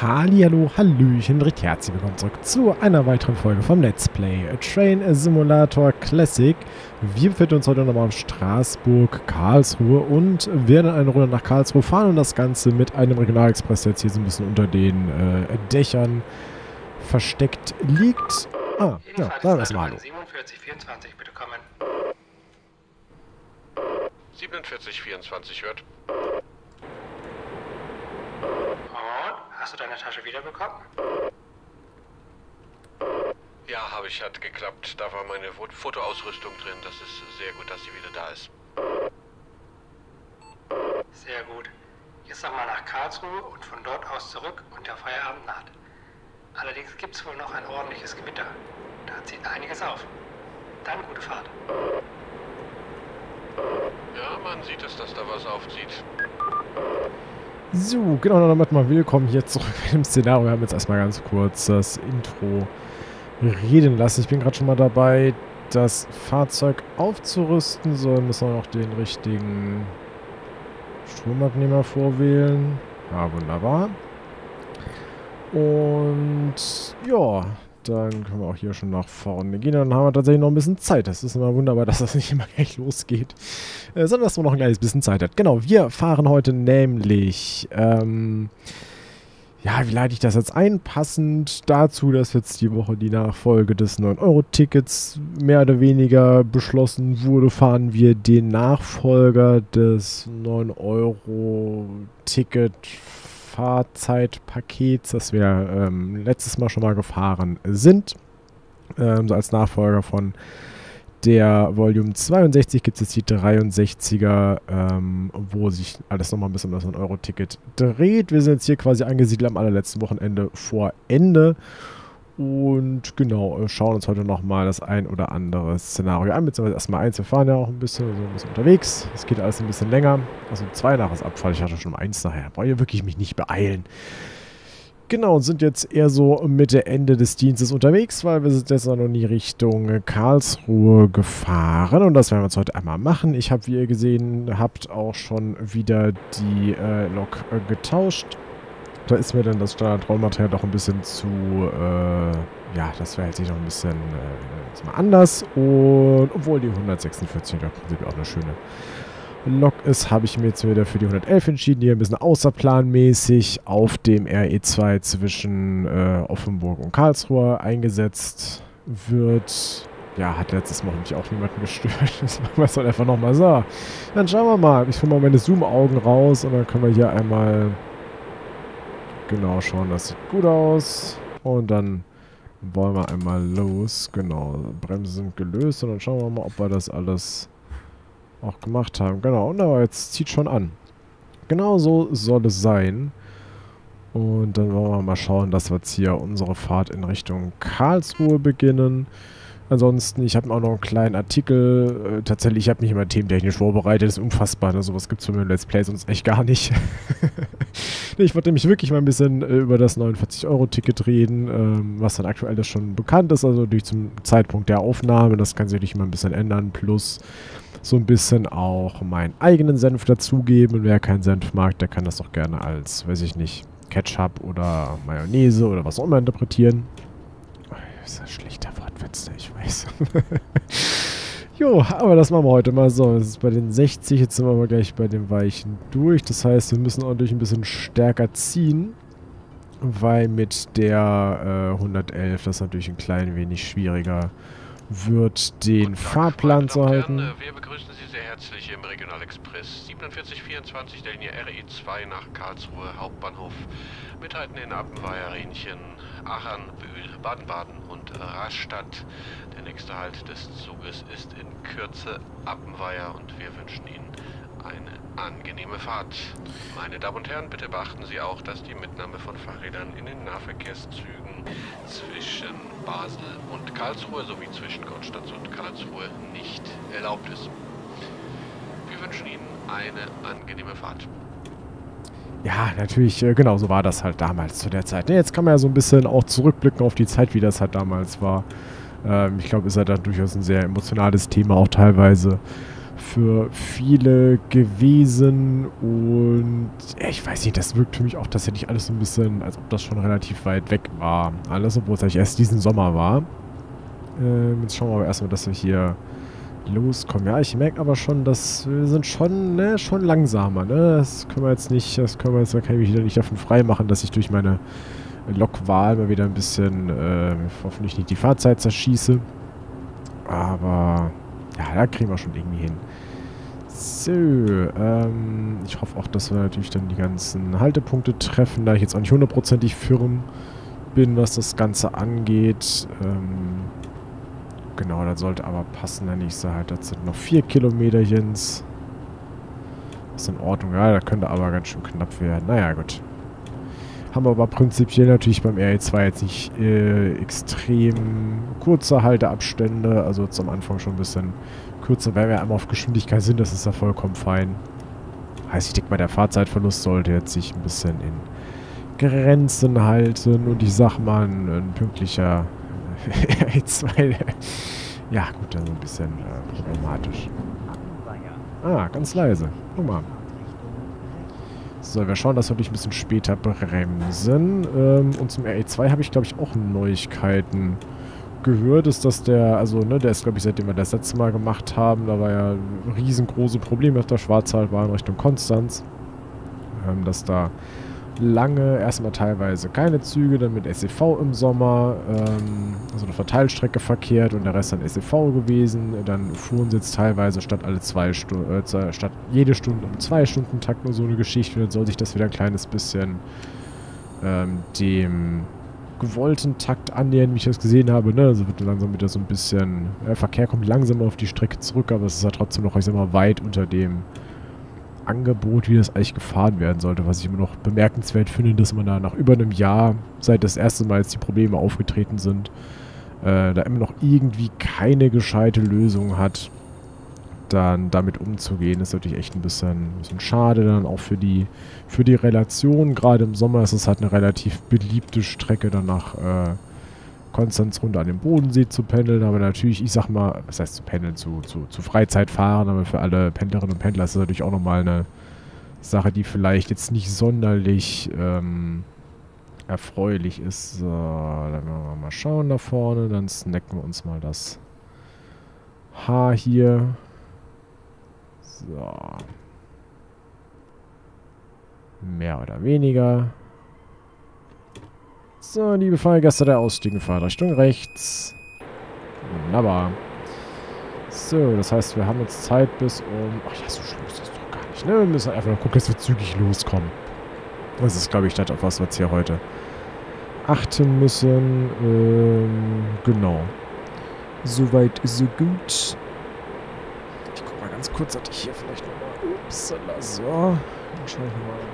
Hallihallo, Hallöchen, recht herzlich willkommen zurück zu einer weiteren Folge vom Let's Play Train Simulator Classic. Wir befinden uns heute nochmal in Straßburg, Karlsruhe und werden eine Runde nach Karlsruhe fahren und das Ganze mit einem Regionalexpress, der jetzt hier so ein bisschen unter den Dächern versteckt liegt. Ah, ja, da ist mal hallo. 4724 bitte kommen. 4724 hört. Hast du deine Tasche wiederbekommen? Ja, habe ich, hat geklappt. Da war meine Fotoausrüstung drin. Das ist sehr gut, dass sie wieder da ist. Sehr gut. Jetzt nochmal nach Karlsruhe und von dort aus zurück und der Feierabend naht. Allerdings gibt es wohl noch ein ordentliches Gewitter. Da zieht einiges auf. Dann gute Fahrt. Ja, man sieht es, dass da was aufzieht. So, genau, damit mal willkommen hier zurück im Szenario. Wir haben jetzt erstmal ganz kurz das Intro reden lassen. Ich bin gerade schon mal dabei, das Fahrzeug aufzurüsten. So, müssen wir noch den richtigen Stromabnehmer vorwählen. Ja, wunderbar. Und ja, dann können wir auch hier schon nach vorne gehen. Dann haben wir tatsächlich noch ein bisschen Zeit. Das ist immer wunderbar, dass das nicht immer gleich losgeht. Sondern dass man noch ein kleines bisschen Zeit hat. Genau, wir fahren heute nämlich, ja, wie leite ich das jetzt ein? Passend dazu, dass jetzt die Woche die Nachfolge des 9-Euro-Tickets mehr oder weniger beschlossen wurde, fahren wir den Nachfolger des 9-Euro-Ticket Fahrzeitpakets, das wir letztes Mal schon mal gefahren sind. So als Nachfolger von der Volume 62 gibt es jetzt die 63er, wo sich alles nochmal ein bisschen um das 9-Euro-Ticket dreht. Wir sind jetzt hier quasi angesiedelt am allerletzten Wochenende vor Ende. Und genau, schauen uns heute nochmal das ein oder andere Szenario an, beziehungsweise erstmal eins. Wir fahren ja auch ein bisschen unterwegs. Es geht alles ein bisschen länger. Also 2 nach ist Abfall. Ich hatte schon 1 nachher. Brauche ich wirklich mich nicht beeilen. Genau, und sind jetzt eher so Mitte, Ende des Dienstes unterwegs, weil wir sind jetzt noch nie Richtung Karlsruhe gefahren. Und das werden wir jetzt heute einmal machen. Ich habe, wie ihr gesehen habt, auch schon wieder die Lok getauscht. Da ist mir dann das Standard-Rollmaterial doch ein bisschen zu, ja, das verhält sich noch ein bisschen anders. Und obwohl die 146 da prinzipiell auch eine schöne Lok ist, habe ich mir jetzt wieder für die 111 entschieden, die ein bisschen außerplanmäßig auf dem RE2 zwischen Offenburg und Karlsruhe eingesetzt wird. Ja, hat letztes Mal mich auch niemanden gestört. Das machen wir es halt einfach nochmal so. Dann schauen wir mal. Ich hole mal meine Zoom-Augen raus und dann können wir hier einmal genau schauen. Das sieht gut aus. Und dann wollen wir einmal los. Genau, Bremsen sind gelöst und dann schauen wir mal, ob wir das alles auch gemacht haben. Genau, und aber jetzt zieht schon an. Genau so soll es sein. Und dann wollen wir mal schauen, dass wir jetzt hier unsere Fahrt in Richtung Karlsruhe beginnen. Ansonsten, ich habe auch noch einen kleinen Artikel. Tatsächlich, ich habe mich immer thementechnisch vorbereitet. Das ist unfassbar. Ne? Sowas gibt es für mich im Let's Play sonst echt gar nicht. Ich wollte nämlich wirklich mal ein bisschen über das 49-Euro-Ticket reden, was dann aktuell das schon bekannt ist. Also durch zum Zeitpunkt der Aufnahme. Das kann sich natürlich immer ein bisschen ändern. Plus so ein bisschen auch meinen eigenen Senf dazugeben. Und wer keinen Senf mag, der kann das doch gerne als, weiß ich nicht, Ketchup oder Mayonnaise oder was auch immer interpretieren. Das ist ein schlechter Wortwitz, ich weiß. Jo, aber das machen wir heute mal so. Das ist bei den 60, jetzt sind wir aber gleich bei den Weichen durch. Das heißt, wir müssen auch natürlich ein bisschen stärker ziehen, weil mit der 111 das natürlich ein klein wenig schwieriger wird, den Fahrplan zu halten. Wir begrüßen Sie sehr herzlich im Regionalexpress 4724 der Linie RE2 nach Karlsruhe Hauptbahnhof. Mithalten in Appenweier, Rhenchen, Aachen, Bühl, Baden-Baden und Rastatt. Der nächste Halt des Zuges ist in Kürze Appenweier und wir wünschen Ihnen eine angenehme Fahrt. Meine Damen und Herren, bitte beachten Sie auch, dass die Mitnahme von Fahrrädern in den Nahverkehrszügen zwischen Basel und Karlsruhe sowie zwischen Konstanz und Karlsruhe nicht erlaubt ist. Wir wünschen Ihnen eine angenehme Fahrt. Ja, natürlich, genau, so war das halt damals zu der Zeit. Jetzt kann man ja so ein bisschen auch zurückblicken auf die Zeit, wie das halt damals war. Ich glaube, ist ja dann durchaus ein sehr emotionales Thema auch teilweise für viele gewesen und ich weiß nicht, das wirkt für mich auch tatsächlich alles so ein bisschen, als ob das schon relativ weit weg war. Alles, obwohl es eigentlich erst diesen Sommer war. Jetzt schauen wir aber erstmal, dass wir hier loskommen. Ja, ich merke aber schon, dass wir sind schon, ne, schon langsamer, ne? Das können wir jetzt nicht, da kann ich mich wieder nicht davon frei machen, dass ich durch meine Lokwahl mal wieder ein bisschen, hoffentlich nicht die Fahrzeit zerschieße. Aber, ja, da kriegen wir schon irgendwie hin. So, ich hoffe auch, dass wir natürlich dann die ganzen Haltepunkte treffen, da ich jetzt auch nicht hundertprozentig firm bin, was das Ganze angeht. Genau, das sollte aber passen, denn ich sage halt, das sind noch 4 Kilometerchens. Das ist in Ordnung, ja, da könnte aber ganz schön knapp werden. Naja, gut. Haben wir aber prinzipiell natürlich beim RE2 jetzt nicht extrem kurze Halteabstände, also jetzt am Anfang schon ein bisschen kürzer, weil wir einmal auf Geschwindigkeit sind, das ist ja vollkommen fein. Heißt, ich denke mal, der Fahrzeitverlust sollte jetzt sich ein bisschen in Grenzen halten und ich sag mal, ein pünktlicher RE2, ja gut, dann so ein bisschen problematisch. Ah, ganz leise. Guck mal. So, wir schauen, dass wir natürlich ein bisschen später bremsen. Und zum RE2 habe ich, glaube ich, auch Neuigkeiten gehört. Ist, dass der, also, ne, der ist, glaube ich, seitdem wir das letzte Mal gemacht haben, da war ja riesengroße Probleme auf der Schwarzwaldbahn Richtung Konstanz. Dass da lange, erstmal teilweise keine Züge, dann mit SEV im Sommer, also eine Verteilstrecke verkehrt und der Rest dann SEV gewesen. Dann fuhren sie jetzt teilweise statt alle 2 Stunden, statt jede Stunde um 2 Stunden Takt nur so eine Geschichte. Und dann soll sich das wieder ein kleines bisschen dem gewollten Takt annähern, wie ich das gesehen habe. Ne? Also wird langsam wieder so ein bisschen, Verkehr kommt langsam auf die Strecke zurück, aber es ist ja trotzdem noch, ich sag mal, weit unter dem Angebot, wie das eigentlich gefahren werden sollte, was ich immer noch bemerkenswert finde, dass man da nach über einem Jahr, seit das erste Mal jetzt die Probleme aufgetreten sind, da immer noch irgendwie keine gescheite Lösung hat, dann damit umzugehen, ist natürlich echt ein bisschen schade, dann auch für die Relation. Gerade im Sommer ist es halt eine relativ beliebte Strecke, dann nach Konstanz runter an den Bodensee zu pendeln, aber natürlich, ich sag mal, was heißt zu pendeln, zu Freizeitfahren, aber für alle Pendlerinnen und Pendler ist das natürlich auch nochmal eine Sache, die vielleicht jetzt nicht sonderlich erfreulich ist. So, dann werden wir mal schauen da vorne, dann snacken wir uns mal das Haar hier. So. Mehr oder weniger. So, liebe Fahrgäste, der Ausstieg in Fahrtrichtung rechts. Wunderbar. So, das heißt, wir haben jetzt Zeit bis um... Ach ja, so schlimm ist das doch gar nicht, ne? Wir müssen einfach nur gucken, dass wir zügig loskommen. Das ist, glaube ich, das, auf was wir jetzt hier heute achten müssen. Genau. Soweit, so gut. Ich guck mal ganz kurz, dass ich hier vielleicht nochmal... Upsala, so. Dann schaue ich mal...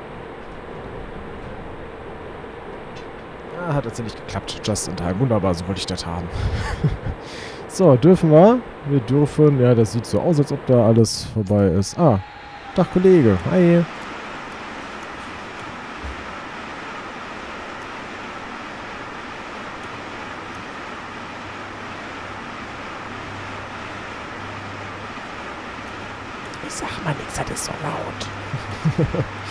Ah, hat tatsächlich geklappt. Just in time. Wunderbar, so wollte ich das haben. So, dürfen wir? Wir dürfen. Ja, das sieht so aus, als ob da alles vorbei ist. Ah, Tag Kollege. Hi. Ich sag mal nichts, das ist so laut.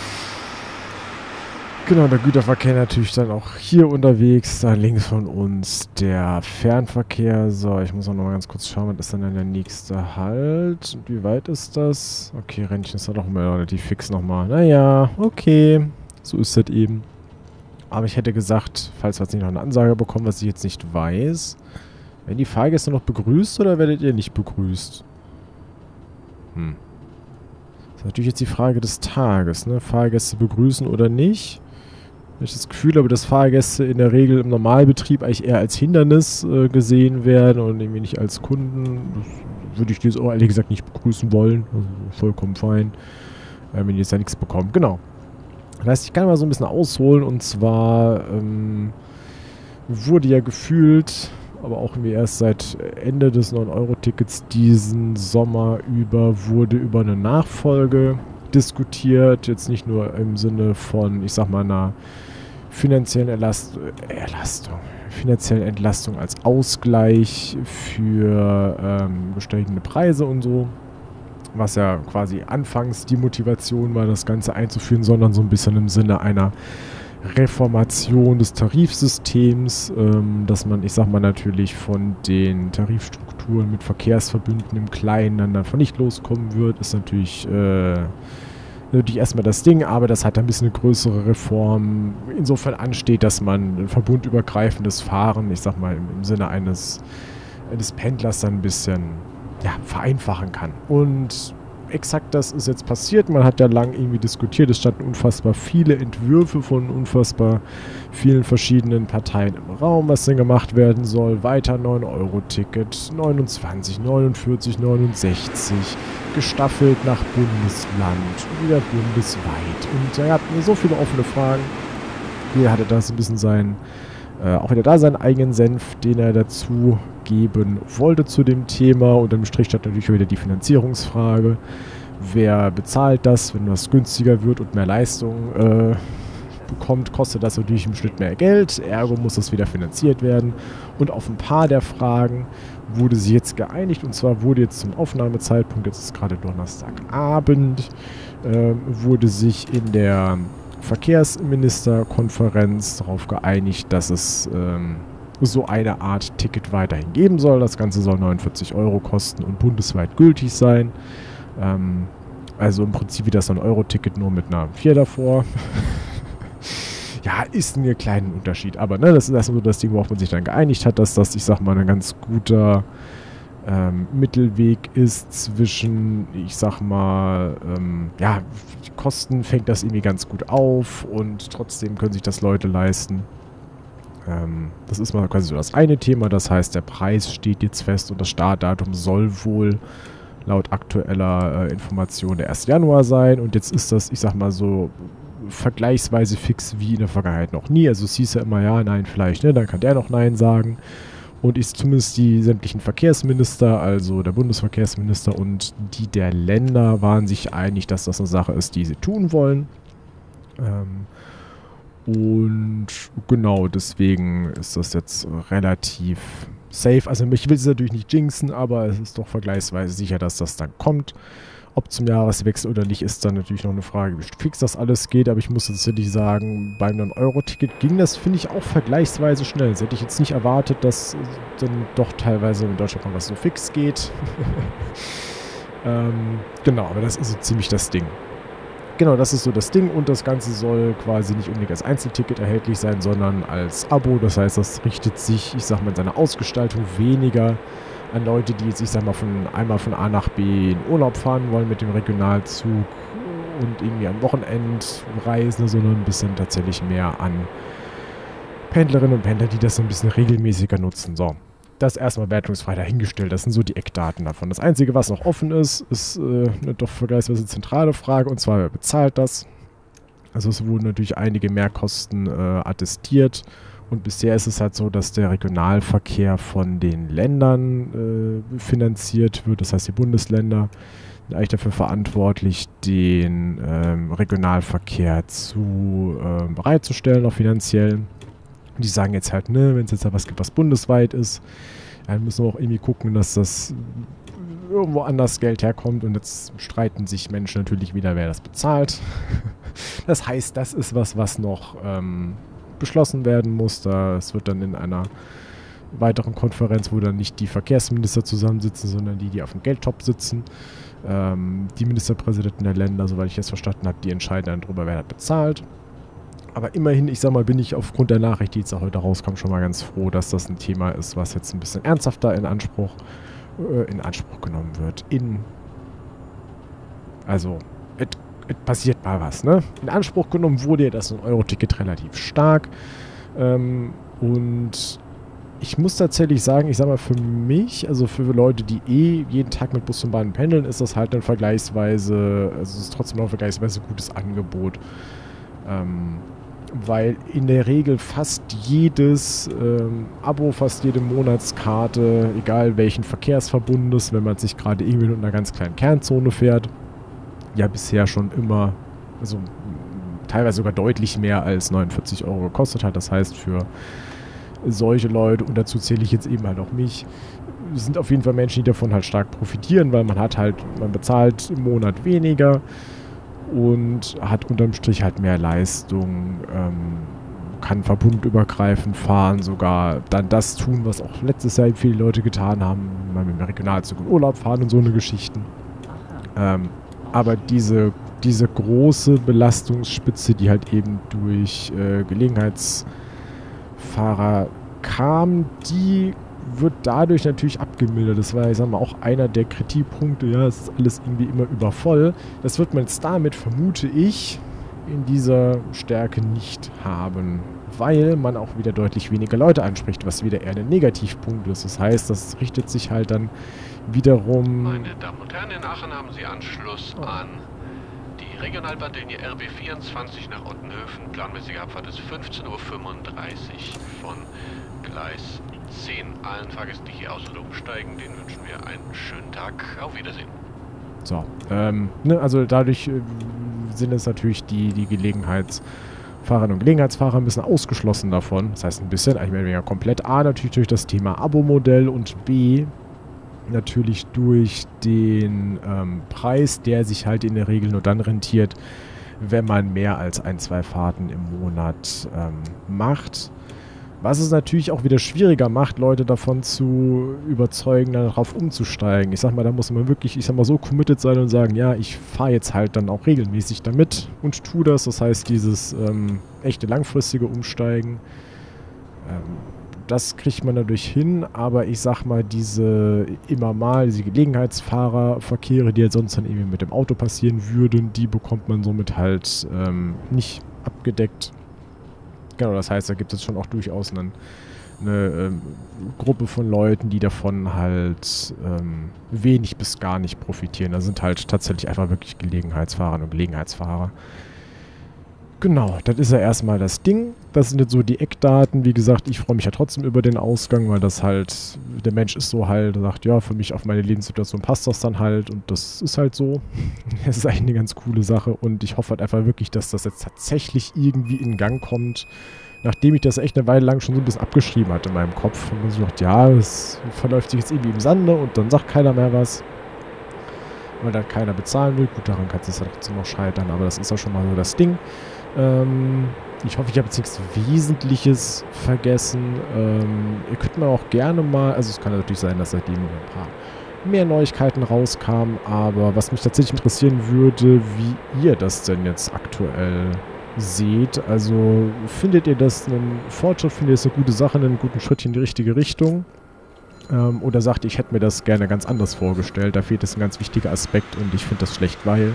Genau, der Güterverkehr natürlich dann auch hier unterwegs, da links von uns der Fernverkehr. So, ich muss auch noch mal ganz kurz schauen, was ist denn der nächste Halt? Und wie weit ist das? Okay, Rennchen ist da doch mal relativ fix nochmal. Naja, okay, so ist das eben. Aber ich hätte gesagt, falls wir jetzt nicht noch eine Ansage bekommen, was ich jetzt nicht weiß, werden die Fahrgäste noch begrüßt oder werdet ihr nicht begrüßt? Das ist natürlich jetzt die Frage des Tages, ne? Fahrgäste begrüßen oder nicht? Ich das Gefühl habe, dass Fahrgäste in der Regel im Normalbetrieb eigentlich eher als Hindernis gesehen werden und irgendwie nicht als Kunden. Das würde ich dir auch ehrlich gesagt nicht begrüßen wollen. Also vollkommen fein, wenn die jetzt ja nichts bekommen. Genau. Das heißt, ich kann mal so ein bisschen ausholen und zwar wurde ja gefühlt, aber auch irgendwie erst seit Ende des 9-Euro-Tickets diesen Sommer wurde über eine Nachfolge diskutiert. Jetzt nicht nur im Sinne von, ich sag mal, einer finanziellen finanziellen Entlastung als Ausgleich für gestiegene Preise und so, was ja quasi anfangs die Motivation war, das Ganze einzuführen, sondern so ein bisschen im Sinne einer Reformation des Tarifsystems, dass man, ich sag mal, natürlich von den Tarifstrukturen mit Verkehrsverbünden im Kleinen dann davon nicht loskommen wird, ist natürlich erstmal das Ding, aber das hat ein bisschen eine größere Reform insofern ansteht, dass man ein verbundübergreifendes Fahren, ich sag mal, im Sinne eines Pendlers dann ein bisschen vereinfachen kann. Und exakt das ist jetzt passiert. Man hat ja lang irgendwie diskutiert. Es standen unfassbar viele Entwürfe von unfassbar vielen verschiedenen Parteien im Raum, was denn gemacht werden soll. Weiter 9-Euro-Ticket, 29, 49, 69, gestaffelt nach Bundesland, wieder bundesweit. Und er hat so viele offene Fragen. Jeder hatte da so ein bisschen seinen eigenen Senf, den er dazu geben wollte zu dem Thema. Und im Strich stand natürlich wieder die Finanzierungsfrage. Wer bezahlt das, wenn was günstiger wird und mehr Leistung bekommt, kostet das natürlich im Schnitt mehr Geld. Ergo muss das wieder finanziert werden. Und auf ein paar der Fragen wurde sie jetzt geeinigt. Und zwar wurde jetzt zum Aufnahmezeitpunkt, jetzt ist gerade Donnerstagabend, wurde sich in der Verkehrsministerkonferenz darauf geeinigt, dass es so eine Art Ticket weiterhin geben soll. Das Ganze soll 49 Euro kosten und bundesweit gültig sein. Also im Prinzip wie das 9-Euro-Ticket, nur mit einer 4 davor. Ja, ist ein kleiner Unterschied. Aber ne, das ist erstmal so das Ding, worauf man sich dann geeinigt hat, dass das, ich sag mal, ein ganz guter Mittelweg ist zwischen, ich sag mal, die Kosten fängt das irgendwie ganz gut auf und trotzdem können sich das Leute leisten. Das ist mal quasi so das eine Thema, das heißt, der Preis steht jetzt fest und das Startdatum soll wohl laut aktueller Information der 1. Januar sein und jetzt ist das, ich sag mal so, vergleichsweise fix wie in der Vergangenheit noch nie. Also es hieß ja immer, ja, nein, vielleicht, ne, dann kann der noch nein sagen. Und ist zumindest die sämtlichen Verkehrsminister, also der Bundesverkehrsminister und die der Länder, waren sich einig, dass das eine Sache ist, die sie tun wollen. Und genau, deswegen ist das jetzt relativ safe. Also ich will es natürlich nicht jinxen, aber es ist doch vergleichsweise sicher, dass das dann kommt. Ob zum Jahreswechsel oder nicht, ist dann natürlich noch eine Frage, wie fix das alles geht. Aber ich muss tatsächlich sagen, beim 9-Euro-Ticket ging das, finde ich, auch vergleichsweise schnell. Das hätte ich jetzt nicht erwartet, dass dann doch teilweise in Deutschland noch was so fix geht. Genau, aber das ist so ziemlich das Ding. Genau, das ist so das Ding und das Ganze soll quasi nicht unbedingt als Einzelticket erhältlich sein, sondern als Abo. Das heißt, das richtet sich, ich sag mal, in seiner Ausgestaltung weniger an Leute, die jetzt, ich sag mal, einmal von A nach B in Urlaub fahren wollen mit dem Regionalzug und irgendwie am Wochenendreisen, sondern ein bisschen tatsächlich mehr an Pendlerinnen und Pendler, die das so ein bisschen regelmäßiger nutzen. So, das erstmal wertungsfrei dahingestellt. Das sind so die Eckdaten davon. Das Einzige, was noch offen ist eine doch vergleichsweise zentrale Frage, und zwar, wer bezahlt das? Also es wurden natürlich einige Mehrkosten attestiert. Und bisher ist es halt so, dass der Regionalverkehr von den Ländern finanziert wird. Das heißt, die Bundesländer sind eigentlich dafür verantwortlich, den Regionalverkehr bereitzustellen, auch finanziell. Und die sagen jetzt halt, ne, wenn es jetzt da was gibt, was bundesweit ist, dann müssen wir auch irgendwie gucken, dass das irgendwo anders Geld herkommt. Und jetzt streiten sich Menschen natürlich wieder, wer das bezahlt. Das heißt, das ist was noch beschlossen werden muss. Es wird dann in einer weiteren Konferenz, wo dann nicht die Verkehrsminister zusammensitzen, sondern die auf dem Geldtopf sitzen. Die Ministerpräsidenten der Länder, soweit ich es verstanden habe, die entscheiden dann darüber, wer das bezahlt. Aber immerhin, ich sag mal, bin ich aufgrund der Nachricht, die jetzt heute rauskam, schon mal ganz froh, dass das ein Thema ist, was jetzt ein bisschen ernsthafter in Anspruch genommen wird. Also, es passiert mal was, ne? In Anspruch genommen wurde ja das 9-Euro-Ticket relativ stark. Und ich muss tatsächlich sagen, ich sag mal, für mich, also für Leute, die jeden Tag mit Bus und Bahn pendeln, ist das halt dann vergleichsweise, also es ist trotzdem noch ein vergleichsweise gutes Angebot. Weil in der Regel fast jedes Abo, fast jede Monatskarte, egal welchen Verkehrsverbundes, wenn man sich gerade irgendwie in einer ganz kleinen Kernzone fährt, ja bisher schon immer, also teilweise sogar deutlich mehr als 49 Euro gekostet hat. Das heißt, für solche Leute, und dazu zähle ich jetzt eben halt auch mich, sind auf jeden Fall Menschen, die davon halt stark profitieren, weil man bezahlt im Monat weniger und hat unterm Strich halt mehr Leistung, kann verbundübergreifend fahren, sogar dann das tun, was auch letztes Jahr viele Leute getan haben, mal mit dem Regionalzug in Urlaub fahren und so eine Geschichten. Aber diese große Belastungsspitze, die halt eben durch Gelegenheitsfahrer kam, die wird dadurch natürlich abgemildert. Das war, ich sag mal, auch einer der Kritikpunkte, ja, es ist alles irgendwie immer übervoll. Das wird man jetzt damit, vermute ich, in dieser Stärke nicht haben, weil man auch wieder deutlich weniger Leute anspricht, was wieder eher ein Negativpunkt ist. Das heißt, das richtet sich halt dann wiederum... Meine Damen und Herren, in Aachen haben Sie Anschluss an die Regionalbahnlinie RB 24 nach Ottenhöfen. Planmäßige Abfahrt ist 15:35 Uhr von Gleis 10. Allen Fahrgästen, die hier aus- oder umsteigen, denen wünschen wir einen schönen Tag. Auf Wiedersehen. So, also dadurch sind es natürlich die Gelegenheitsfahrerinnen und Gelegenheitsfahrer ein bisschen ausgeschlossen davon. Das heißt ein bisschen, eigentlich mehr oder weniger komplett. A, natürlich durch das Thema Abo-Modell und B, natürlich durch den Preis, der sich halt in der Regel nur dann rentiert, wenn man mehr als 1-2 Fahrten im Monat macht. Was es natürlich auch wieder schwieriger macht, Leute davon zu überzeugen, darauf umzusteigen. Ich sag mal, da muss man wirklich, so committed sein und sagen, ja, ich fahre jetzt halt dann auch regelmäßig damit und tue das. Das heißt, dieses echte langfristige Umsteigen, das kriegt man dadurch hin. Aber ich sag mal, diese Gelegenheitsfahrerverkehre, die halt sonst dann irgendwie mit dem Auto passieren würden, die bekommt man somit halt nicht abgedeckt. Genau, das heißt, da gibt es schon auch durchaus eine Gruppe von Leuten, die davon halt wenig bis gar nicht profitieren. Da sind halt tatsächlich einfach wirklich Gelegenheitsfahrerinnen und Gelegenheitsfahrer. Genau, das ist ja erstmal das Ding. Das sind jetzt so die Eckdaten. Wie gesagt, ich freue mich ja trotzdem über den Ausgang, weil das halt, der Mensch ist so halt, sagt, ja, für mich auf meine Lebenssituation passt das dann halt und das ist halt so. Das ist eigentlich eine ganz coole Sache und ich hoffe halt einfach wirklich, dass das jetzt tatsächlich irgendwie in Gang kommt, nachdem ich das echt eine Weile lang schon so ein bisschen abgeschrieben hatte in meinem Kopf. Und man so dachte, ja, es verläuft sich jetzt irgendwie im Sande und dann sagt keiner mehr was, weil dann keiner bezahlen will. Gut, daran kann es ja trotzdem noch scheitern, aber das ist ja schon mal so das Ding. Ich hoffe, ich habe jetzt nichts Wesentliches vergessen. Ihr könnt mir auch gerne mal, also es kann natürlich sein, dass seitdem ein paar mehr Neuigkeiten rauskamen, aber was mich tatsächlich interessieren würde, wie ihr das denn jetzt aktuell seht. Also findet ihr das einen Fortschritt, findet ihr das eine gute Sache, einen guten Schritt in die richtige Richtung? Oder sagt ihr, ich hätte mir das gerne ganz anders vorgestellt, da fehlt jetzt ein ganz wichtiger Aspekt und ich finde das schlecht, weil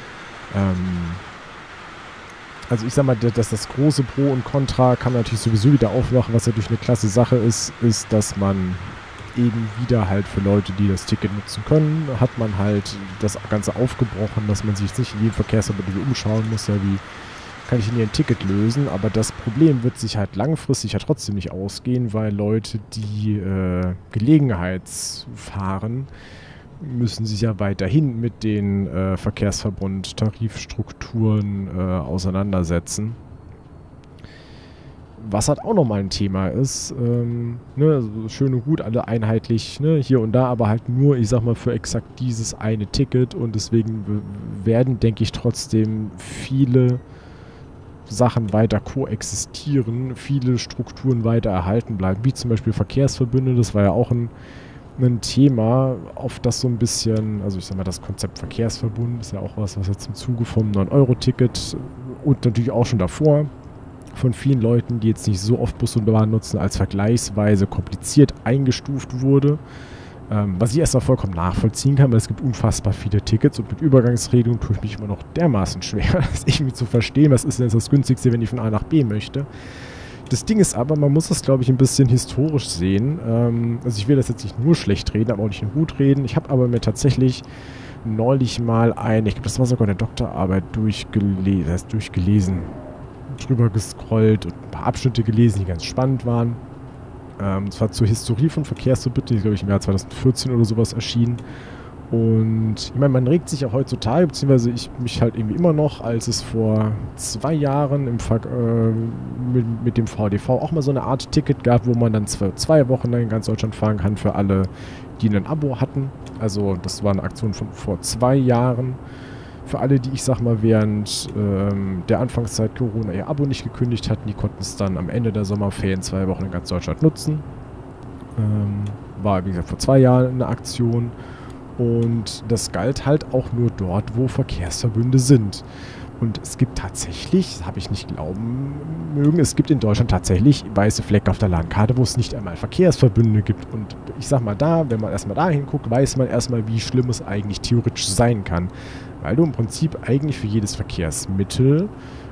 also ich sag mal, das große Pro und Contra kann man natürlich sowieso wieder aufmachen, was natürlich eine klasse Sache ist, dass man eben wieder halt für Leute, die das Ticket nutzen können, hat man halt das Ganze aufgebrochen, dass man sich jetzt nicht in jedem Verkehrsverbund umschauen muss, ja, wie kann ich denn hier ein Ticket lösen, aber das Problem wird sich halt langfristig ja trotzdem nicht ausgehen, weil Leute, die Gelegenheitsfahren, müssen sich ja weiterhin mit den Verkehrsverbund-Tarifstrukturen auseinandersetzen. Was halt auch nochmal ein Thema ist, also schön und gut, alle einheitlich, hier und da, aber halt nur, ich sag mal, für exakt dieses eine Ticket und deswegen werden, denke ich, trotzdem viele Sachen weiter koexistieren, viele Strukturen weiter erhalten bleiben, wie zum Beispiel Verkehrsverbünde, das war ja auch ein Thema, auf das so ein bisschen, also ich sag mal, das Konzept Verkehrsverbund ist ja auch was jetzt im Zuge vom 9-Euro-Ticket und natürlich auch schon davor von vielen Leuten, die jetzt nicht so oft Bus und Bahn nutzen, als vergleichsweise kompliziert eingestuft wurde. Was ich erstmal vollkommen nachvollziehen kann, weil es gibt unfassbar viele Tickets und mit Übergangsregelungen tue ich mich immer noch dermaßen schwer, das irgendwie zu verstehen, was ist denn jetzt das Günstigste, wenn ich von A nach B möchte. Das Ding ist aber, man muss das, glaube ich, ein bisschen historisch sehen. Also ich will das jetzt nicht nur schlecht reden, aber auch nicht nur gut reden. Ich habe aber mir tatsächlich neulich mal ich glaube, das war sogar eine Doktorarbeit durchgelesen, drüber gescrollt und ein paar Abschnitte gelesen, die ganz spannend waren. Das war zur Historie von Verkehrsverbünden, die, glaube ich, im Jahr 2014 oder sowas erschienen. Und ich meine, man regt sich ja heutzutage, beziehungsweise ich mich halt irgendwie immer noch, als es vor 2 Jahren mit dem VDV auch mal so eine Art Ticket gab, wo man dann 2 Wochen lang in ganz Deutschland fahren kann für alle, die ein Abo hatten. Also das war eine Aktion von vor 2 Jahren. Für alle, die, ich sag mal, während der Anfangszeit Corona ihr Abo nicht gekündigt hatten, die konnten es dann am Ende der Sommerferien 2 Wochen in ganz Deutschland nutzen. War, wie gesagt, vor 2 Jahren eine Aktion. Und das galt halt auch nur dort, wo Verkehrsverbünde sind. Und es gibt tatsächlich, das habe ich nicht glauben mögen, es gibt in Deutschland tatsächlich weiße Flecken auf der Landkarte, wo es nicht einmal Verkehrsverbünde gibt. Und ich sag mal wenn man erstmal da hinguckt, weiß man erstmal, wie schlimm es eigentlich theoretisch sein kann. Weil du im Prinzip eigentlich für jedes Verkehrsmittel,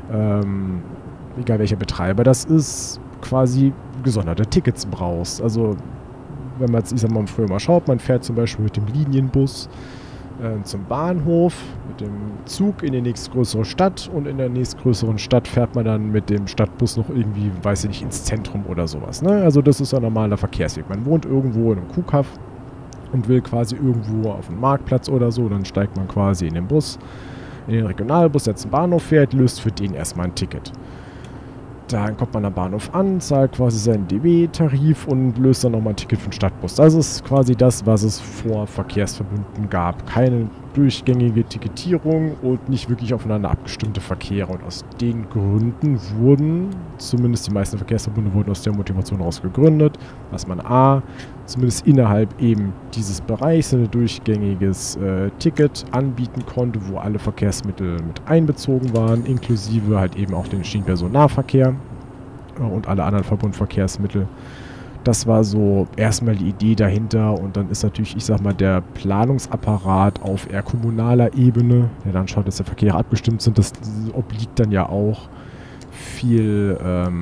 egal welcher Betreiber das ist, quasi gesonderte Tickets brauchst. Also wenn man jetzt, ich sag mal, früher mal schaut, man fährt zum Beispiel mit dem Linienbus zum Bahnhof, mit dem Zug in die nächstgrößere Stadt und in der nächstgrößeren Stadt fährt man dann mit dem Stadtbus noch irgendwie, weiß ich nicht, ins Zentrum oder sowas. Ne? Also das ist ein normaler Verkehrsweg. Man wohnt irgendwo in einem Kuhkaff und will quasi irgendwo auf einen Marktplatz oder so, dann steigt man quasi in den Bus, in den Regionalbus, der zum Bahnhof fährt, löst für den erstmal ein Ticket. Dann kommt man am Bahnhof an, zahlt quasi seinen DB-Tarif und löst dann nochmal ein Ticket für den Stadtbus. Das ist quasi das, was es vor Verkehrsverbünden gab. Keine durchgängige Tiketierung und nicht wirklich aufeinander abgestimmte Verkehre. Und aus den Gründen wurden, zumindest die meisten Verkehrsverbünde wurden aus der Motivation heraus gegründet, dass man zumindest innerhalb eben dieses Bereichs ein durchgängiges Ticket anbieten konnte, wo alle Verkehrsmittel mit einbezogen waren, inklusive halt eben auch den Schienenpersonennahverkehr und alle anderen Verbundverkehrsmittel. Das war so erstmal die Idee dahinter und dann ist natürlich, ich sag mal, der Planungsapparat auf eher kommunaler Ebene, der dann schaut, dass die Verkehre abgestimmt sind, das obliegt dann ja auch viel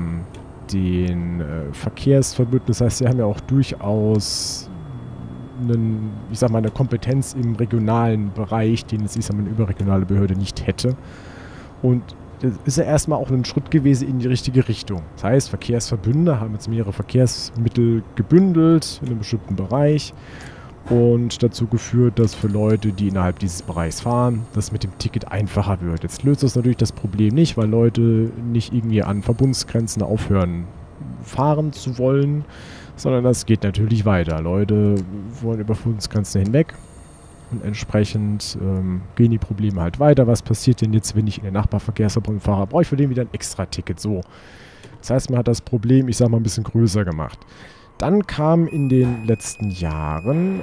den Verkehrsverbünden. Das heißt, sie haben ja auch durchaus eine Kompetenz im regionalen Bereich, den es, eine überregionale Behörde nicht hätte. Und das ist ja erstmal auch ein Schritt gewesen in die richtige Richtung. Das heißt, Verkehrsverbünde haben jetzt mehrere Verkehrsmittel gebündelt in einem bestimmten Bereich und dazu geführt, dass für Leute, die innerhalb dieses Bereichs fahren, das mit dem Ticket einfacher wird. Jetzt löst das natürlich das Problem nicht, weil Leute nicht irgendwie an Verbundsgrenzen aufhören, fahren zu wollen, sondern das geht natürlich weiter. Leute wollen über Verbundsgrenzen hinweg. Und entsprechend gehen die Probleme halt weiter. Was passiert denn jetzt, wenn ich in den Nachbarverkehrsverbund fahre? Brauche ich für den wieder ein Extra-Ticket? So. Das heißt, man hat das Problem, ich sag mal, ein bisschen größer gemacht. Dann kam in den letzten Jahren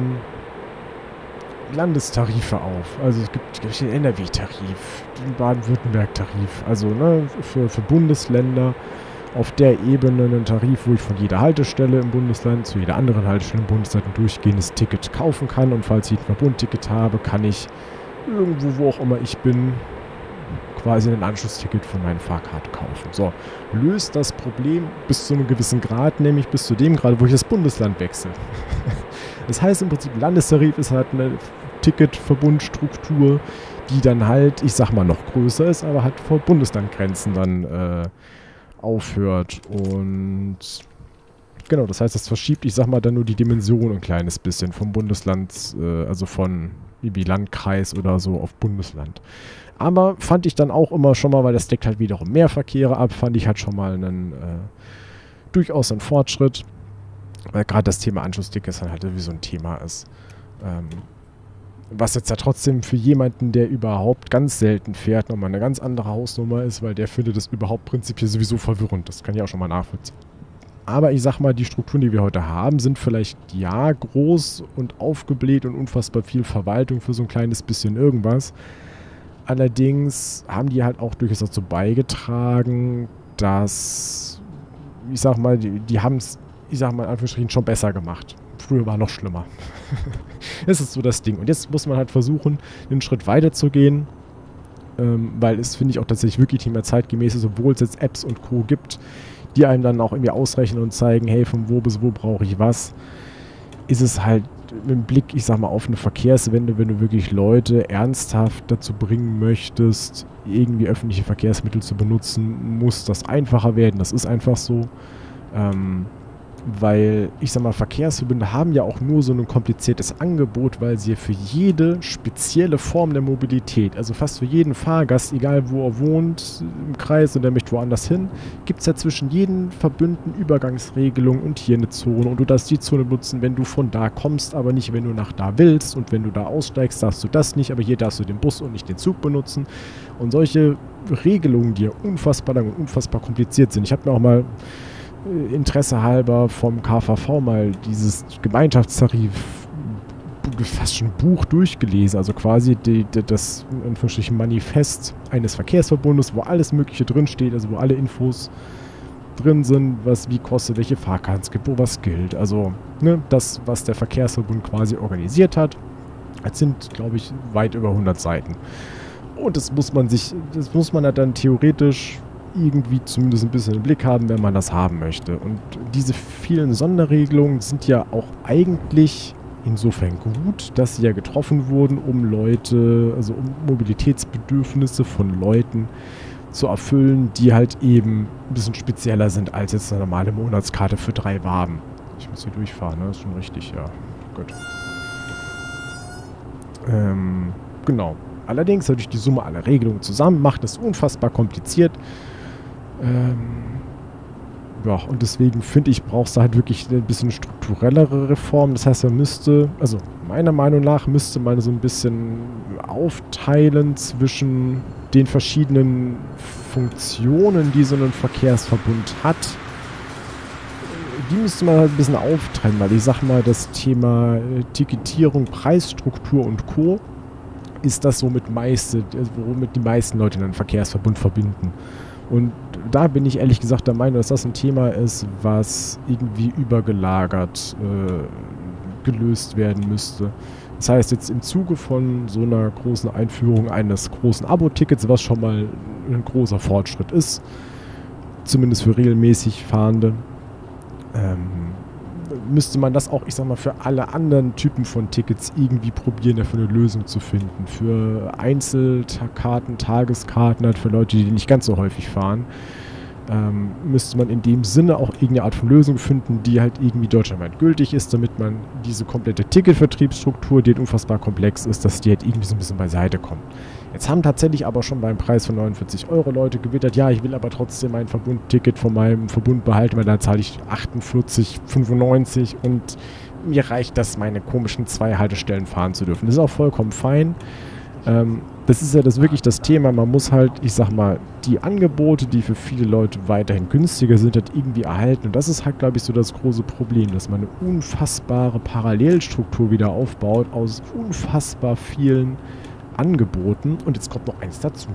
Landestarife auf. Also es gibt den NRW-Tarif, den Baden-Württemberg-Tarif. Also für Bundesländer auf der Ebene einen Tarif, wo ich von jeder Haltestelle im Bundesland zu jeder anderen Haltestelle im Bundesland ein durchgehendes Ticket kaufen kann. Und falls ich ein Verbundticket habe, kann ich irgendwo, wo auch immer ich bin, quasi ein Anschlussticket für meine Fahrkarte kaufen. So, löst das Problem bis zu einem gewissen Grad, nämlich bis zu dem Grad, wo ich das Bundesland wechsle. Das heißt im Prinzip, Landestarif ist halt eine Ticketverbundstruktur, die dann halt, ich sag mal, noch größer ist, aber halt vor Bundeslandgrenzen dann aufhört. Und genau, das heißt, das verschiebt, ich sag mal, dann nur die Dimension ein kleines bisschen vom Bundesland, also von irgendwie Landkreis oder so auf Bundesland. Aber fand ich dann auch immer schon mal, weil das deckt halt wiederum mehr Verkehre ab, fand ich halt schon mal durchaus einen Fortschritt. Weil gerade das Thema Anschlusstickets dann halt wie so ein Thema ist. Was jetzt ja trotzdem für jemanden, der überhaupt ganz selten fährt, nochmal eine ganz andere Hausnummer ist, weil der findet das überhaupt prinzipiell sowieso verwirrend. Das kann ich auch schon mal nachvollziehen. Aber ich sag mal, die Strukturen, die wir heute haben, sind vielleicht ja groß und aufgebläht und unfassbar viel Verwaltung für so ein kleines bisschen irgendwas. Allerdings haben die halt auch durchaus dazu beigetragen, dass, ich sag mal, die haben es, ich sag mal in Anführungsstrichen, schon besser gemacht. Früher war noch schlimmer. Das ist so das Ding. Und jetzt muss man halt versuchen, einen Schritt weiter zu gehen, weil es, finde ich, auch tatsächlich wirklich nicht mehr zeitgemäß ist, obwohl es jetzt Apps und Co. gibt, die einem dann auch irgendwie ausrechnen und zeigen, hey, von wo bis wo brauche ich was, ist es halt mit dem Blick, ich sag mal, auf eine Verkehrswende, wenn du wirklich Leute ernsthaft dazu bringen möchtest, irgendwie öffentliche Verkehrsmittel zu benutzen, muss das einfacher werden. Das ist einfach so. Weil, ich sag mal, Verkehrsverbünde haben ja auch nur so ein kompliziertes Angebot, weil sie für jede spezielle Form der Mobilität, also fast für jeden Fahrgast, egal wo er wohnt, im Kreis und der möchte woanders hin, gibt es ja zwischen jeden Verbünden Übergangsregelungen und hier eine Zone. Und du darfst die Zone nutzen, wenn du von da kommst, aber nicht, wenn du nach da willst. Und wenn du da aussteigst, darfst du das nicht, aber hier darfst du den Bus und nicht den Zug benutzen. Und solche Regelungen, die ja unfassbar lang und unfassbar kompliziert sind. Ich habe mir auch mal Interesse halber vom KVV mal dieses Gemeinschaftstarif, fast schon Buch durchgelesen, also quasi das in Anführungsstrichen Manifest eines Verkehrsverbundes, wo alles Mögliche drinsteht, also wo alle Infos drin sind, was wie kostet, welche Fahrkarten es gibt, wo was gilt. Also das, was der Verkehrsverbund quasi organisiert hat, das sind, glaube ich, weit über 100 Seiten. Und das muss man ja dann theoretisch irgendwie zumindest ein bisschen im Blick haben, wenn man das haben möchte. Und diese vielen Sonderregelungen sind ja auch eigentlich insofern gut, dass sie ja getroffen wurden, um Leute, also um Mobilitätsbedürfnisse von Leuten zu erfüllen, die halt eben ein bisschen spezieller sind als jetzt eine normale Monatskarte für 3 Waben. Ich muss hier durchfahren, ne? Das ist schon richtig, ja. Gut. Genau. Allerdings, durch die Summe aller Regelungen zusammen, macht es unfassbar kompliziert. Ja, und deswegen finde ich, brauchst du halt wirklich ein bisschen strukturellere Reformen. Das heißt, man müsste, also meiner Meinung nach, müsste man so ein bisschen aufteilen zwischen den verschiedenen Funktionen, die so ein Verkehrsverbund hat. Die müsste man halt ein bisschen auftrennen, weil ich sag mal, das Thema Tiketierung, Preisstruktur und Co. ist das womit die meisten Leute einen Verkehrsverbund verbinden. Und da bin ich ehrlich gesagt der Meinung, dass das ein Thema ist, was irgendwie übergelagert gelöst werden müsste. Das heißt, jetzt im Zuge von so einer großen Einführung eines großen Abo-Tickets, was schon mal ein großer Fortschritt ist, zumindest für regelmäßig Fahrende, müsste man das auch, ich sag mal, für alle anderen Typen von Tickets irgendwie probieren, dafür eine Lösung zu finden. Für Einzelkarten, Tageskarten, halt für Leute, die nicht ganz so häufig fahren, müsste man in dem Sinne auch irgendeine Art von Lösung finden, die halt irgendwie deutschlandweit gültig ist, damit man diese komplette Ticketvertriebsstruktur, die halt unfassbar komplex ist, dass die halt irgendwie so ein bisschen beiseite kommt. Jetzt haben tatsächlich aber schon beim Preis von 49 € Leute gewittert, ja, ich will aber trotzdem mein Verbundticket von meinem Verbund behalten, weil da zahle ich 48,95 und mir reicht das, meine komischen 2 Haltestellen fahren zu dürfen. Das ist auch vollkommen fein. Das ist ja wirklich das Thema, man muss halt, ich sag mal, die Angebote, die für viele Leute weiterhin günstiger sind, halt irgendwie erhalten. Und das ist halt, glaube ich, so das große Problem, dass man eine unfassbare Parallelstruktur wieder aufbaut aus unfassbar vielen Angeboten. Und jetzt kommt noch eins dazu.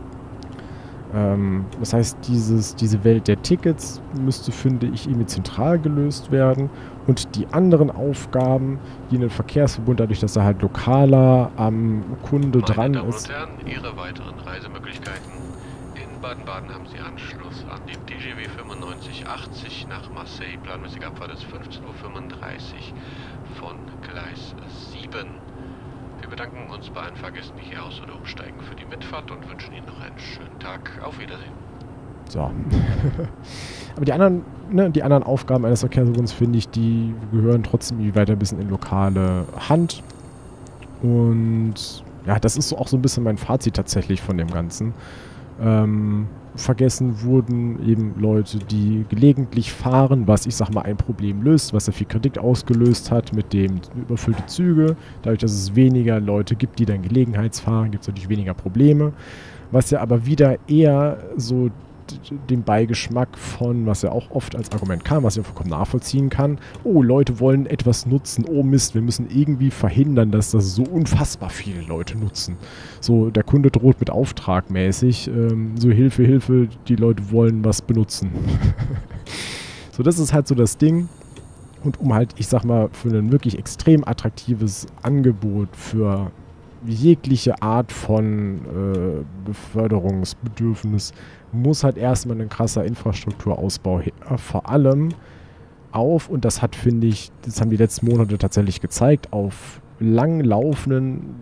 Das heißt, diese Welt der Tickets müsste, finde ich, irgendwie zentral gelöst werden. Und die anderen Aufgaben, die in den Verkehrsverbund, dadurch, dass er halt lokaler am Kunde dran ist. Meine Damen und Herren, Ihre weiteren Reisemöglichkeiten. In Baden-Baden haben Sie Anschluss an den TGW 9580 nach Marseille. Planmäßige Abfahrt ist 15:35 Uhr von Gleis 7. Wir bedanken uns bei allen Fahrgästen, die hier aus- oder umsteigen, für die Mitfahrt und wünschen Ihnen noch einen schönen Tag. Auf Wiedersehen. So. Aber die anderen Aufgaben eines Verkehrsverbunds, finde ich, die gehören trotzdem weiter ein bisschen in lokale Hand. Und ja, das ist auch so ein bisschen mein Fazit tatsächlich von dem Ganzen. Vergessen wurden eben Leute, die gelegentlich fahren, was, ich sag mal, ein Problem löst, was ja viel Kritik ausgelöst hat mit dem überfüllte Züge. Dadurch, dass es weniger Leute gibt, die dann Gelegenheitsfahren, gibt es natürlich weniger Probleme. Was ja aber wieder eher so den Beigeschmack von, was ja auch oft als Argument kam, was ich auch vollkommen nachvollziehen kann, oh, Leute wollen etwas nutzen, oh Mist, wir müssen irgendwie verhindern, dass das so unfassbar viele Leute nutzen. So, der Kunde droht mit Auftrag mäßig, so Hilfe, Hilfe, die Leute wollen was benutzen. So, das ist halt so das Ding. Und um halt, ich sag mal, für ein wirklich extrem attraktives Angebot für jegliche Art von Beförderungsbedürfnis muss halt erstmal ein krasser Infrastrukturausbau vor allem auf, und das hat, finde ich, das haben die letzten Monate tatsächlich gezeigt, auf langlaufenden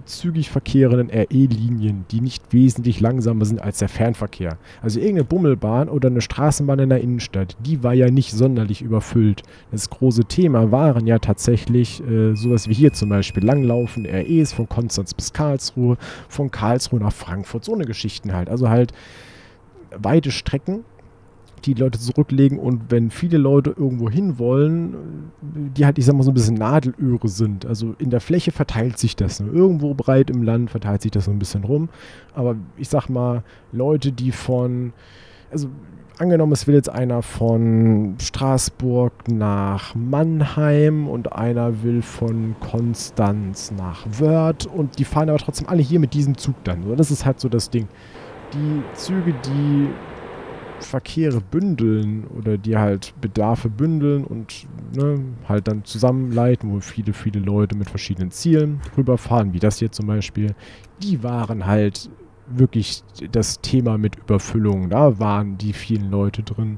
zügig verkehrenden RE-Linien, die nicht wesentlich langsamer sind als der Fernverkehr. Also irgendeine Bummelbahn oder eine Straßenbahn in der Innenstadt, die war ja nicht sonderlich überfüllt. Das große Thema waren ja tatsächlich sowas wie hier zum Beispiel langlaufende REs von Konstanz bis Karlsruhe, von Karlsruhe nach Frankfurt, so eine Geschichten halt. Also halt weite Strecken, die Leute zurücklegen, und wenn viele Leute irgendwo hin wollen, die halt, ich sag mal, so ein bisschen Nadelöhre sind. Also in der Fläche verteilt sich das. Ne? Irgendwo breit im Land verteilt sich das so ein bisschen rum. Aber ich sag mal, Leute, die also angenommen, es will jetzt einer von Straßburg nach Mannheim und einer will von Konstanz nach Wörth, und die fahren aber trotzdem alle hier mit diesem Zug dann. So, das ist halt so das Ding. Die Züge, die Verkehre bündeln oder die halt Bedarfe bündeln und halt dann zusammenleiten, wo viele, viele Leute mit verschiedenen Zielen rüberfahren, wie das hier zum Beispiel, die waren halt wirklich das Thema mit Überfüllung. Da waren die vielen Leute drin.